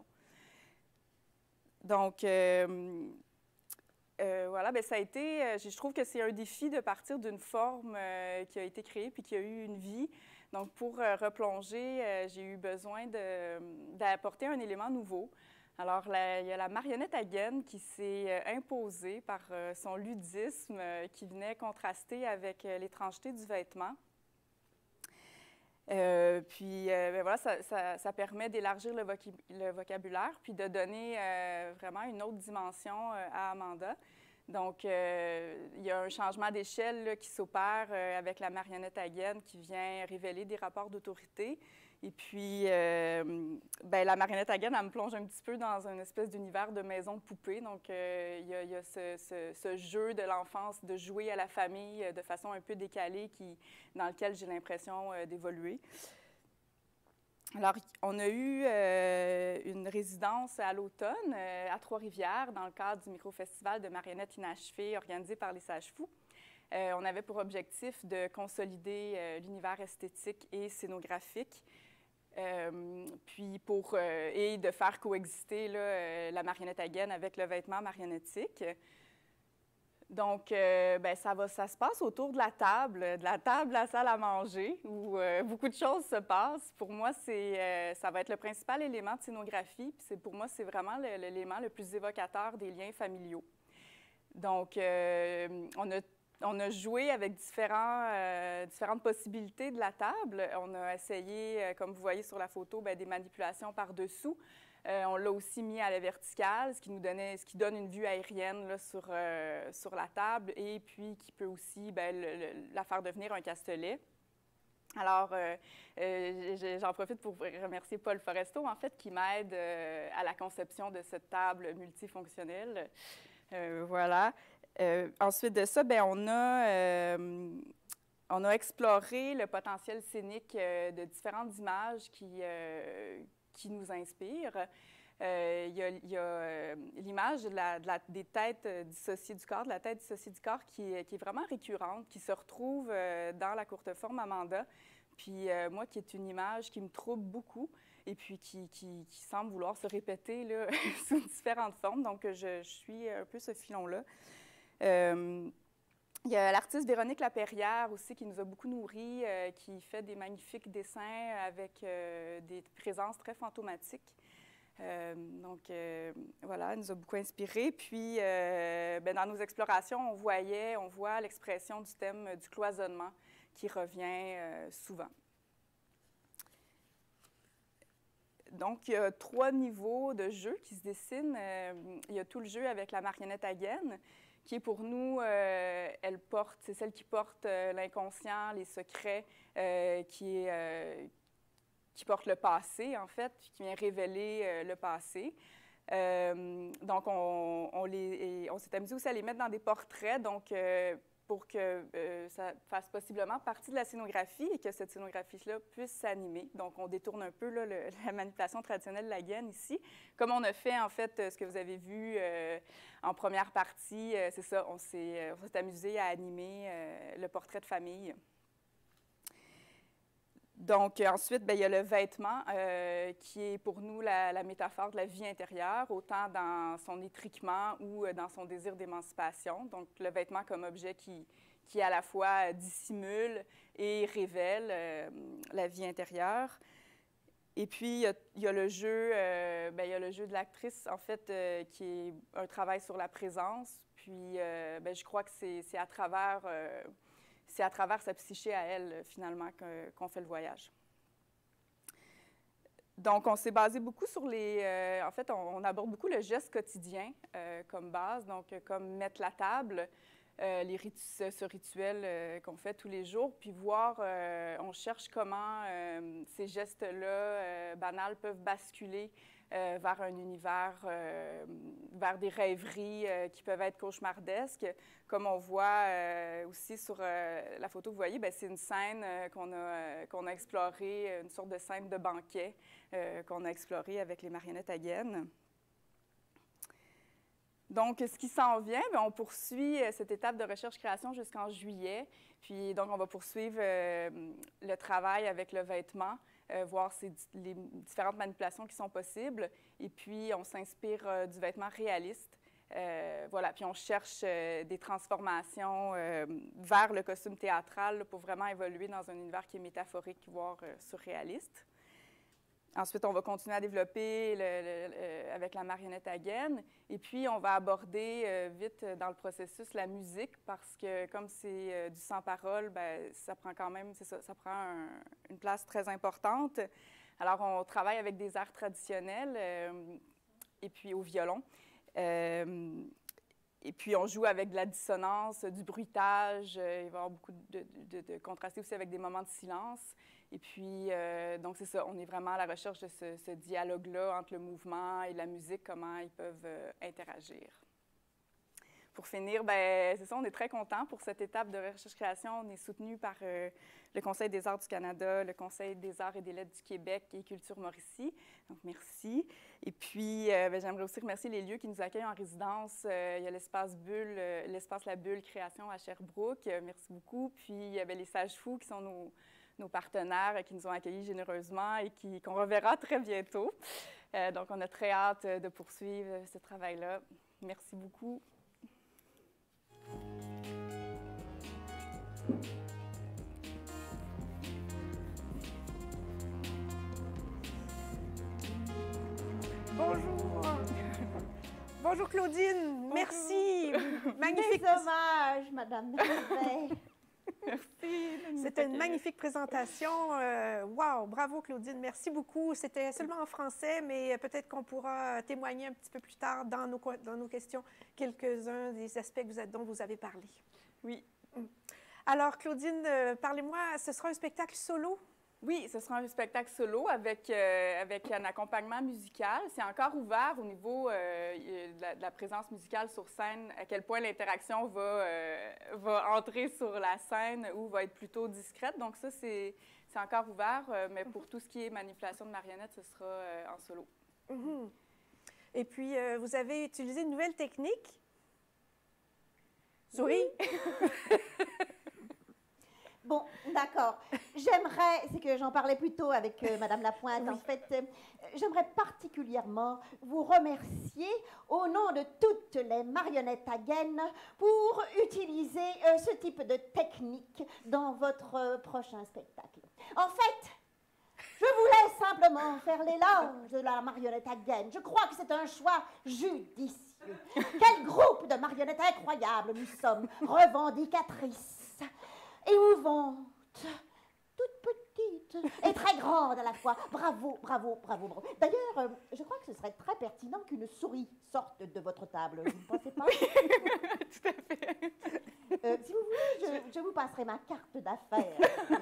Donc, euh, euh, voilà, bien, ça a été, je trouve que c'est un défi de partir d'une forme euh, qui a été créée puis qui a eu une vie. Donc, pour euh, replonger, euh, j'ai eu besoin d'apporter un élément nouveau. Alors, la, il y a la marionnette à gaine qui s'est euh, imposée par euh, son ludisme euh, qui venait contraster avec euh, l'étrangeté du vêtement. Euh, puis, euh, ben voilà, ça, ça, ça permet d'élargir le, voc le vocabulaire puis de donner euh, vraiment une autre dimension euh, à Amanda. Donc, euh, il y a un changement d'échelle qui s'opère euh, avec la marionnette Hagen qui vient révéler des rapports d'autorité. Et puis, euh, ben, la marionnette Hagen, elle me plonge un petit peu dans une espèce d'univers de maison de poupée. Donc, euh, il y a, il y a ce, ce, ce jeu de l'enfance, de jouer à la famille euh, de façon un peu décalée, qui, dans lequel j'ai l'impression euh, d'évoluer. Alors, on a eu euh, une résidence à l'automne euh, à Trois-Rivières dans le cadre du micro-festival de marionnettes inachevées organisé par les Sages-Fous. Euh, on avait pour objectif de consolider euh, l'univers esthétique et scénographique, euh, puis pour, euh, et de faire coexister là, euh, la marionnette Hagen avec le vêtement marionnettique. Donc, euh, ben, ça, va, ça se passe autour de la table, de la table à la salle à manger, où euh, beaucoup de choses se passent. Pour moi, c'est, euh, ça va être le principal élément de scénographie. Puis c'est, pour moi, c'est vraiment le, l'élément le plus évocateur des liens familiaux. Donc, euh, on, a, on a joué avec différents, euh, différentes possibilités de la table. On a essayé, euh, comme vous voyez sur la photo, ben, des manipulations par-dessous. Euh, on l'a aussi mis à la verticale, ce qui nous donnait, ce qui donne une vue aérienne là, sur, euh, sur la table et puis qui peut aussi ben, le, le, la faire devenir un castelet. Alors, euh, euh, j'en profite pour remercier Paul Foresto, en fait, qui m'aide euh, à la conception de cette table multifonctionnelle. Euh, voilà. Euh, ensuite de ça, ben, on a... Euh, On a exploré le potentiel scénique euh, de différentes images qui, euh, qui nous inspirent. Euh, il y a, il y a euh, l'image de la, de la, des têtes dissociées du corps, de la tête dissociée du corps qui, qui est vraiment récurrente, qui se retrouve euh, dans la courte forme Amanda. Puis euh, moi, qui est une image qui me trouble beaucoup et puis qui, qui, qui semble vouloir se répéter là, sous différentes formes. Donc, je, je suis un peu ce filon-là. Euh, Il y a l'artiste Véronique Laperrière aussi qui nous a beaucoup nourris, euh, qui fait des magnifiques dessins avec euh, des présences très fantomatiques. Euh, donc, euh, voilà, elle nous a beaucoup inspirés. Puis, euh, ben, dans nos explorations, on voyait, on voit l'expression du thème du cloisonnement qui revient euh, souvent. Donc, il y a trois niveaux de jeu qui se dessinent. Euh, il y a tout le jeu avec la marionnette Hagen, qui est pour nous, euh, elle porte, c'est celle qui porte euh, l'inconscient, les secrets, euh, qui, est, euh, qui porte le passé, en fait, qui vient révéler euh, le passé. Euh, donc, on, on, les, on s'est amusé aussi à les mettre dans des portraits, donc euh, pour que euh, ça fasse possiblement partie de la scénographie et que cette scénographie-là puisse s'animer. Donc, on détourne un peu là, le, la manipulation traditionnelle de la gaine ici. Comme on a fait, en fait, ce que vous avez vu euh, en première partie, euh, c'est ça, on s'est, on s'est amusé à animer euh, le portrait de famille. Donc, ensuite, bien, il y a le vêtement euh, qui est pour nous la, la métaphore de la vie intérieure, autant dans son étriquement ou dans son désir d'émancipation. Donc, le vêtement comme objet qui, qui à la fois dissimule et révèle euh, la vie intérieure. Et puis, il y a, il y a le jeu, euh, bien, il y a le jeu de l'actrice, en fait, euh, qui est un travail sur la présence. Puis, euh, bien, je crois que c'est, c'est à travers... Euh, C'est à travers sa psyché à elle, finalement, qu'on fait le voyage. Donc, on s'est basé beaucoup sur les... Euh, en fait, on, on aborde beaucoup le geste quotidien euh, comme base, donc comme mettre la table, euh, les ritu ce rituel euh, qu'on fait tous les jours, puis voir, euh, on cherche comment euh, ces gestes-là euh, banals peuvent basculer Euh, vers un univers, euh, vers des rêveries euh, qui peuvent être cauchemardesques. Comme on voit euh, aussi sur euh, la photo que vous voyez, bien, c'est une scène euh, qu'on a, euh, qu'on a explorée, une sorte de scène de banquet euh, qu'on a explorée avec les marionnettes Hagen. Donc, ce qui s'en vient, bien, on poursuit cette étape de recherche-création jusqu'en juillet. Puis, donc, on va poursuivre euh, le travail avec le vêtement, Euh, voir ces, les différentes manipulations qui sont possibles. Et puis, on s'inspire euh, du vêtement réaliste. Euh, voilà, puis on cherche euh, des transformations euh, vers le costume théâtral là, pour vraiment évoluer dans un univers qui est métaphorique, voire euh, surréaliste. Ensuite, on va continuer à développer le, le, le, avec la marionnette Hagen. Et puis, on va aborder euh, vite dans le processus la musique parce que comme c'est euh, du sans-parole, bien, ça prend quand même, c'est ça, ça prend un, une place très importante. Alors, on travaille avec des arts traditionnels euh, et puis au violon. Euh, et puis, on joue avec de la dissonance, du bruitage. Euh, il va y avoir beaucoup de, de, de contrastés aussi avec des moments de silence. Et puis, euh, donc, c'est ça, on est vraiment à la recherche de ce, ce dialogue-là entre le mouvement et la musique, comment ils peuvent euh, interagir. Pour finir, ben, c'est ça, on est très contents pour cette étape de recherche-création. On est soutenu par euh, le Conseil des arts du Canada, le Conseil des arts et des lettres du Québec et Culture Mauricie. Donc, merci. Et puis, euh, ben, j'aimerais aussi remercier les lieux qui nous accueillent en résidence. Euh, il y a l'espace Bulle, euh, l'espace La Bulle Création à Sherbrooke. Euh, merci beaucoup. Puis, il y avait les Sages Fous qui sont nos, nos partenaires, euh, qui nous ont accueillis généreusement et qui, qu'on reverra très bientôt. Euh, donc, on a très hâte de poursuivre ce travail-là. Merci beaucoup. Bonjour. Bonjour Claudine, bonjour. Merci. Magnifique. Mes hommages, Madame Merveille. Merci. C'était une magnifique présentation. Euh, wow, bravo Claudine, merci beaucoup. C'était seulement en français, mais peut-être qu'on pourra témoigner un petit peu plus tard dans nos, dans nos questions quelques-uns des aspects que vous avez, dont vous avez parlé. Oui. Alors Claudine, euh, parlez-moi, ce sera un spectacle solo? Oui, ce sera un spectacle solo avec, euh, avec un accompagnement musical. C'est encore ouvert au niveau euh, de, la, de la présence musicale sur scène, à quel point l'interaction va, euh, va entrer sur la scène ou va être plutôt discrète. Donc ça, c'est encore ouvert, euh, mais pour tout ce qui est manipulation de marionnettes, ce sera euh, en solo. Mm-hmm. Et puis, euh, vous avez utilisé une nouvelle technique? Souris? Oui. Bon, d'accord. J'aimerais, c'est que j'en parlais plus tôt avec euh, Madame Lapointe, oui. En fait, euh, j'aimerais particulièrement vous remercier au nom de toutes les marionnettes à gaines pour utiliser euh, ce type de technique dans votre euh, prochain spectacle. En fait, je voulais simplement faire l'éloge de la marionnette à gaines. Je crois que c'est un choix judicieux. Quel groupe de marionnettes incroyables nous sommes, revendicatrices, émouvantes, toutes petites et très grandes à la fois. Bravo, bravo, bravo, bravo. D'ailleurs, euh, je crois que ce serait très pertinent qu'une souris sorte de votre table. Vous ne pensez pas? Tout à fait. Euh, si vous voulez, je, je vous passerai ma carte d'affaires.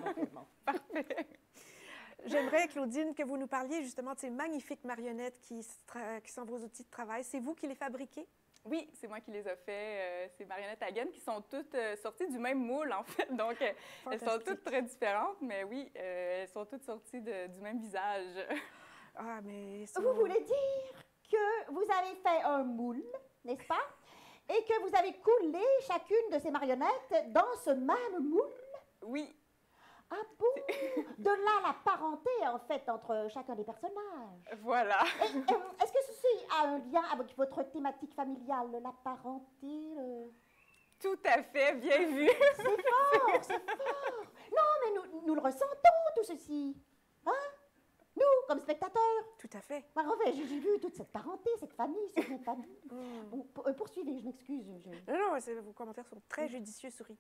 Parfait. J'aimerais, Claudine, que vous nous parliez justement de ces magnifiques marionnettes qui, qui sont vos outils de travail. C'est vous qui les fabriquez? Oui, c'est moi qui les ai fait, euh, ces marionnettes à gaines qui sont toutes euh, sorties du même moule, en fait. Donc, euh, elles sont toutes très différentes, mais oui, euh, elles sont toutes sorties de, du même visage. Ah, mais... Vous voulez dire que vous avez fait un moule, n'est-ce pas? Et que vous avez coulé chacune de ces marionnettes dans ce même moule? Oui. Ah bon? De là la parenté, en fait, entre chacun des personnages. Voilà. Est-ce que ceci a un lien avec votre thématique familiale, la parenté? Le... Tout à fait, bien vu. C'est fort, c'est fort. Non, mais nous, nous le ressentons, tout ceci. Hein? Nous, comme spectateurs. Tout à fait. Bah, en fait, j'ai vu toute cette parenté, cette famille, cette famille. Mm. Bon, pour, euh, poursuivez, je m'excuse. Je... Non, non, vos commentaires sont très judicieux, Souris.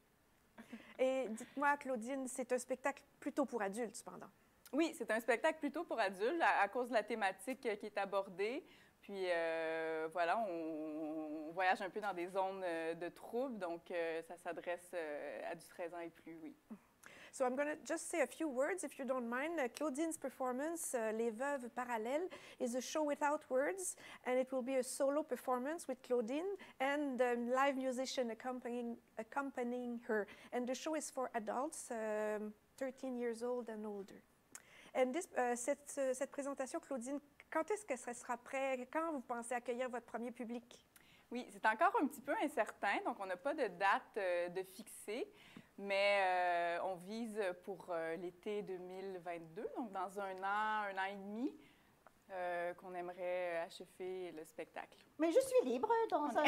Et dites-moi, Claudine, c'est un spectacle plutôt pour adultes, cependant. Oui, c'est un spectacle plutôt pour adultes à, à cause de la thématique euh, qui est abordée. Puis euh, voilà, on, on voyage un peu dans des zones euh, de troubles, donc euh, ça s'adresse euh, à du treize ans et plus, oui. So I'm going to just say a few words, if you don't mind. Uh, Claudine's performance, uh, Les Veuves Parallèles, is a show without words, and it will be a solo performance with Claudine and a um, live musician accompanying, accompanying her. And the show is for adults, um, thirteen years old and older. And this, uh, cette, uh, cette présentation, Claudine, quand est-ce que ça sera prêt? Quand vous pensez accueillir votre premier public? Oui, c'est encore un petit peu incertain, donc on n'a pas de date euh, de fixée. Mais euh, on vise pour euh, l'été deux mille vingt-deux, donc dans un an, un an et demi, euh, qu'on aimerait achever le spectacle. Mais je suis libre dans un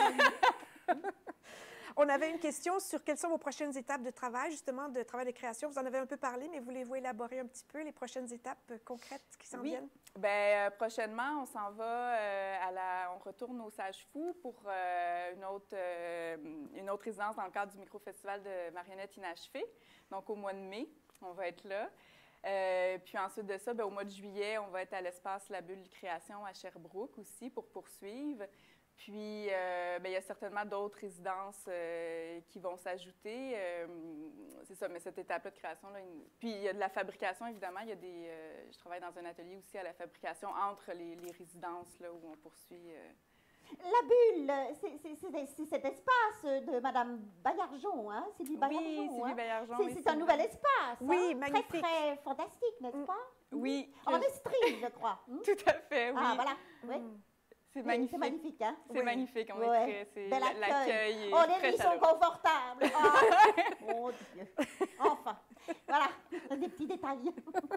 an. On avait une question sur quelles sont vos prochaines étapes de travail, justement, de travail de création. Vous en avez un peu parlé, mais voulez-vous élaborer un petit peu les prochaines étapes concrètes qui s'en oui. viennent? Bien, euh, prochainement, on s'en va euh, à la... On retourne au Sage Fou pour euh, une, autre, euh, une autre résidence dans le cadre du micro-festival de marionnettes inachevées. Donc, au mois de mai, on va être là. Euh, puis ensuite de ça, bien, au mois de juillet, on va être à l'espace La Bulle Création à Sherbrooke aussi pour poursuivre. Puis, euh, bien, il y a certainement d'autres résidences euh, qui vont s'ajouter. Euh, c'est ça, mais cette étape-là de création, là, une... puis il y a de la fabrication, évidemment. Il y a des, euh, je travaille dans un atelier aussi à la fabrication entre les, les résidences, là, où on poursuit... Euh... La bulle, c'est cet espace de Mme Baillargeon, hein? Sylvie Baillargeon. Oui, Sylvie hein? Baillargeon. C'est oui, un nouvel espace. Oui, hein? magnifique. Très, très fantastique, n'est-ce pas? Oui. En Estrie, je crois. Hmm? Tout à fait, oui. Ah, voilà. Oui. Mm. C'est magnifique. C'est magnifique, hein? C'est Oui. magnifique. On Ouais. est très... c'est- Bel L'accueil est Oh, les très lits sont chaleureux. confortables. Ah, mon Dieu. Enfin, voilà, des petits détails.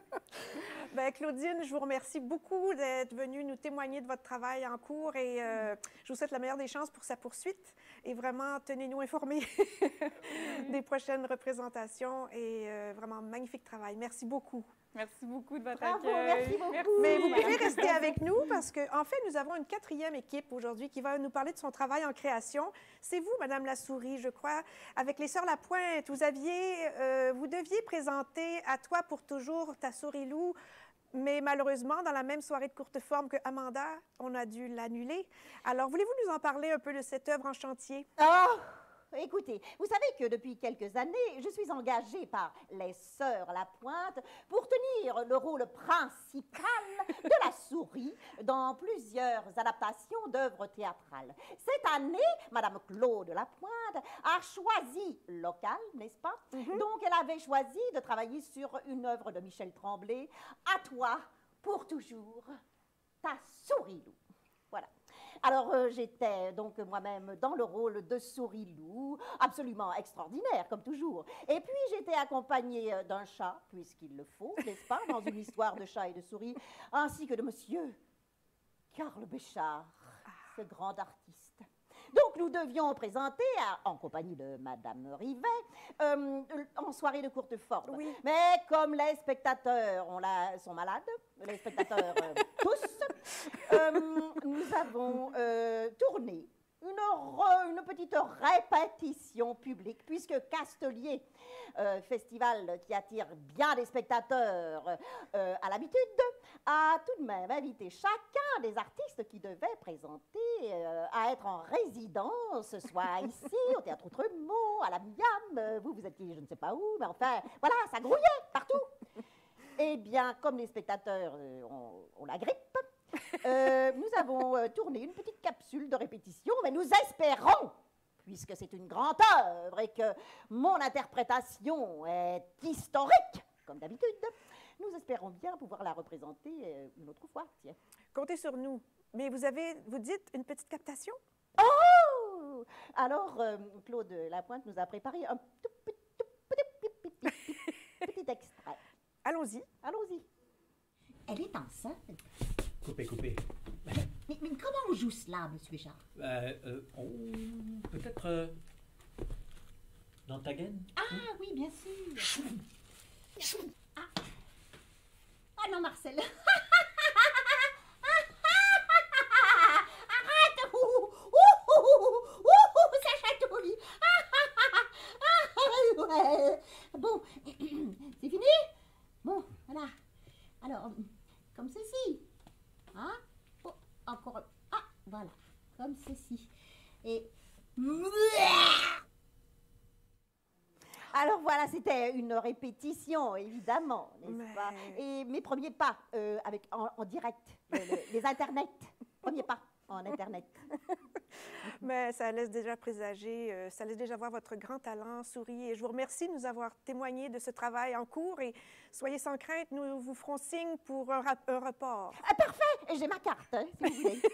Ben, Claudine, je vous remercie beaucoup d'être venue nous témoigner de votre travail en cours et euh, je vous souhaite la meilleure des chances pour sa poursuite. Et vraiment, tenez-nous informés des prochaines représentations et euh, vraiment magnifique travail. Merci beaucoup. Merci beaucoup de votre Bravo, accueil. merci beaucoup. Mais vous Merci. pouvez rester avec nous parce qu'en fait, nous avons une quatrième équipe aujourd'hui qui va nous parler de son travail en création. C'est vous, Madame Lasouris, je crois, avec les Sœurs Lapointe. Vous aviez, euh, vous deviez présenter À toi pour toujours ta souris loup, mais malheureusement, dans la même soirée de courte forme que Amanda, on a dû l'annuler. Alors, voulez-vous nous en parler un peu de cette œuvre en chantier? Oh, écoutez, vous savez que depuis quelques années, je suis engagée par les Sœurs Lapointe pour tenir le rôle principal de la souris dans plusieurs adaptations d'œuvres théâtrales. Cette année, Madame Claude Lapointe a choisi local, n'est-ce pas? Mm-hmm. Donc, elle avait choisi de travailler sur une œuvre de Michel Tremblay, À toi pour toujours, ta souris loup. Voilà. Alors, euh, j'étais donc moi-même dans le rôle de souris-loup, absolument extraordinaire, comme toujours. Et puis, j'étais accompagnée euh, d'un chat, puisqu'il le faut, n'est-ce pas, dans une histoire de chat et de souris, ainsi que de monsieur Karl Béchard, ce grand artiste. Donc, nous devions présenter, à- en compagnie de Madame Rivet, euh, en soirée de courte forme. Oui. Mais comme les spectateurs ont la- sont malades, les spectateurs euh, tous, euh, nous avons euh, tourné une, re- une petite répétition publique, puisque Castelier, euh, festival qui attire bien des spectateurs euh, à l'habitude, a tout de même invité chacun des artistes qui devaient présenter euh, à être en résidence, soit ici, au Théâtre Outremont, à la Miam, euh, vous, vous étiez je ne sais pas où, mais enfin, voilà, ça grouillait partout. Eh bien, comme les spectateurs euh, ont, ont la grippe, euh, nous avons euh, tourné une petite capsule de répétition, mais nous espérons, puisque c'est une grande œuvre et que mon interprétation est historique, comme d'habitude, nous espérons bien pouvoir la représenter euh, une autre fois. Tiens. Comptez sur nous. Mais vous avez, vous dites, une petite captation? Oh! Alors, euh, Claude Lapointe nous a préparé un tout petit, tout petit, petit, petit, petit, petit extrait. Allons-y. Allons-y. Elle est enceinte. Coupé, coupé. Mais, mais comment on joue cela, monsieur Béchard? Euh, euh, on- Peut-être euh, dans ta gaine? Ah oui, bien sûr. Ah, ah non, Marcel. Arrête! Ouh, ouh, ouh, ouh, ça chatouille. Ouais. Bon, c'est fini? Bon, voilà. Alors, comme ceci. Hein? Oh, encore. Ah, voilà. Comme ceci. Et. Alors voilà, c'était une répétition, évidemment, n'est-ce Mais- pas? Et mes premiers pas euh, avec, en, en direct, le- le- les internets. Premiers pas en internet. Mais ça laisse déjà présager, euh, ça laisse déjà voir votre grand talent, Souris. Et je vous remercie de nous avoir témoigné de ce travail en cours. Et soyez sans crainte, nous vous ferons signe pour un, rap- un report. Ah, parfait! J'ai ma carte, hein, si vous voulez.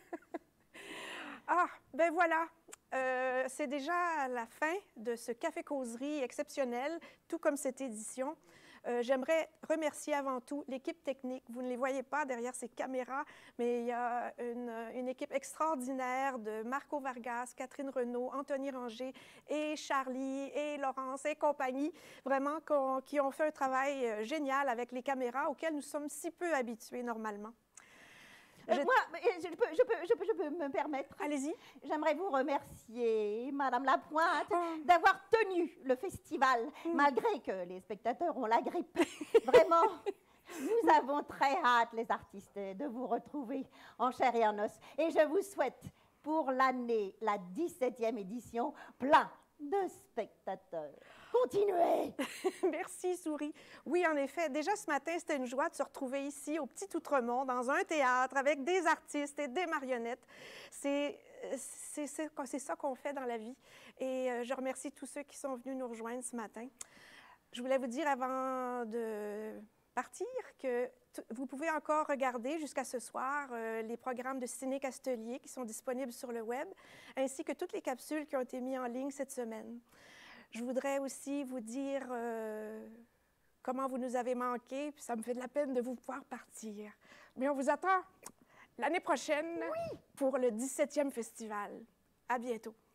Ah, ben voilà. Euh, c'est déjà la fin de ce café-causerie exceptionnel, tout comme cette édition. Euh, J'aimerais remercier avant tout l'équipe technique. Vous ne les voyez pas derrière ces caméras, mais il y a une, une équipe extraordinaire de Marco Vargas, Catherine Renaud, Anthony Ranger et Charlie et Laurence et compagnie, vraiment qu'on- qui ont fait un travail euh, génial avec les caméras auxquelles nous sommes si peu habitués normalement. Euh, Je- moi, je peux, je, peux, je, peux, je peux me permettre. Allez-y. J'aimerais vous remercier, Madame Lapointe, Oh. d'avoir tenu le festival, malgré que les spectateurs ont la grippe. Vraiment, nous avons très hâte, les artistes, de vous retrouver en chair et en os. Et je vous souhaite pour l'année, la dix-septième édition, plein de spectateurs. Continuez! Merci, Souris. Oui, en effet, déjà ce matin, c'était une joie de se retrouver ici, au Petit Outremont, dans un théâtre, avec des artistes et des marionnettes. C'est c'est ça qu'on fait dans la vie. Et euh, je remercie tous ceux qui sont venus nous rejoindre ce matin. Je voulais vous dire avant de partir que vous pouvez encore regarder jusqu'à ce soir euh, les programmes de Ciné Castelier qui sont disponibles sur le web, ainsi que toutes les capsules qui ont été mises en ligne cette semaine. Je voudrais aussi vous dire euh, comment vous nous avez manqué, puis ça me fait de la peine de vous voir partir. Mais on vous attend l'année prochaine oui. pour le dix-septième festival. À bientôt.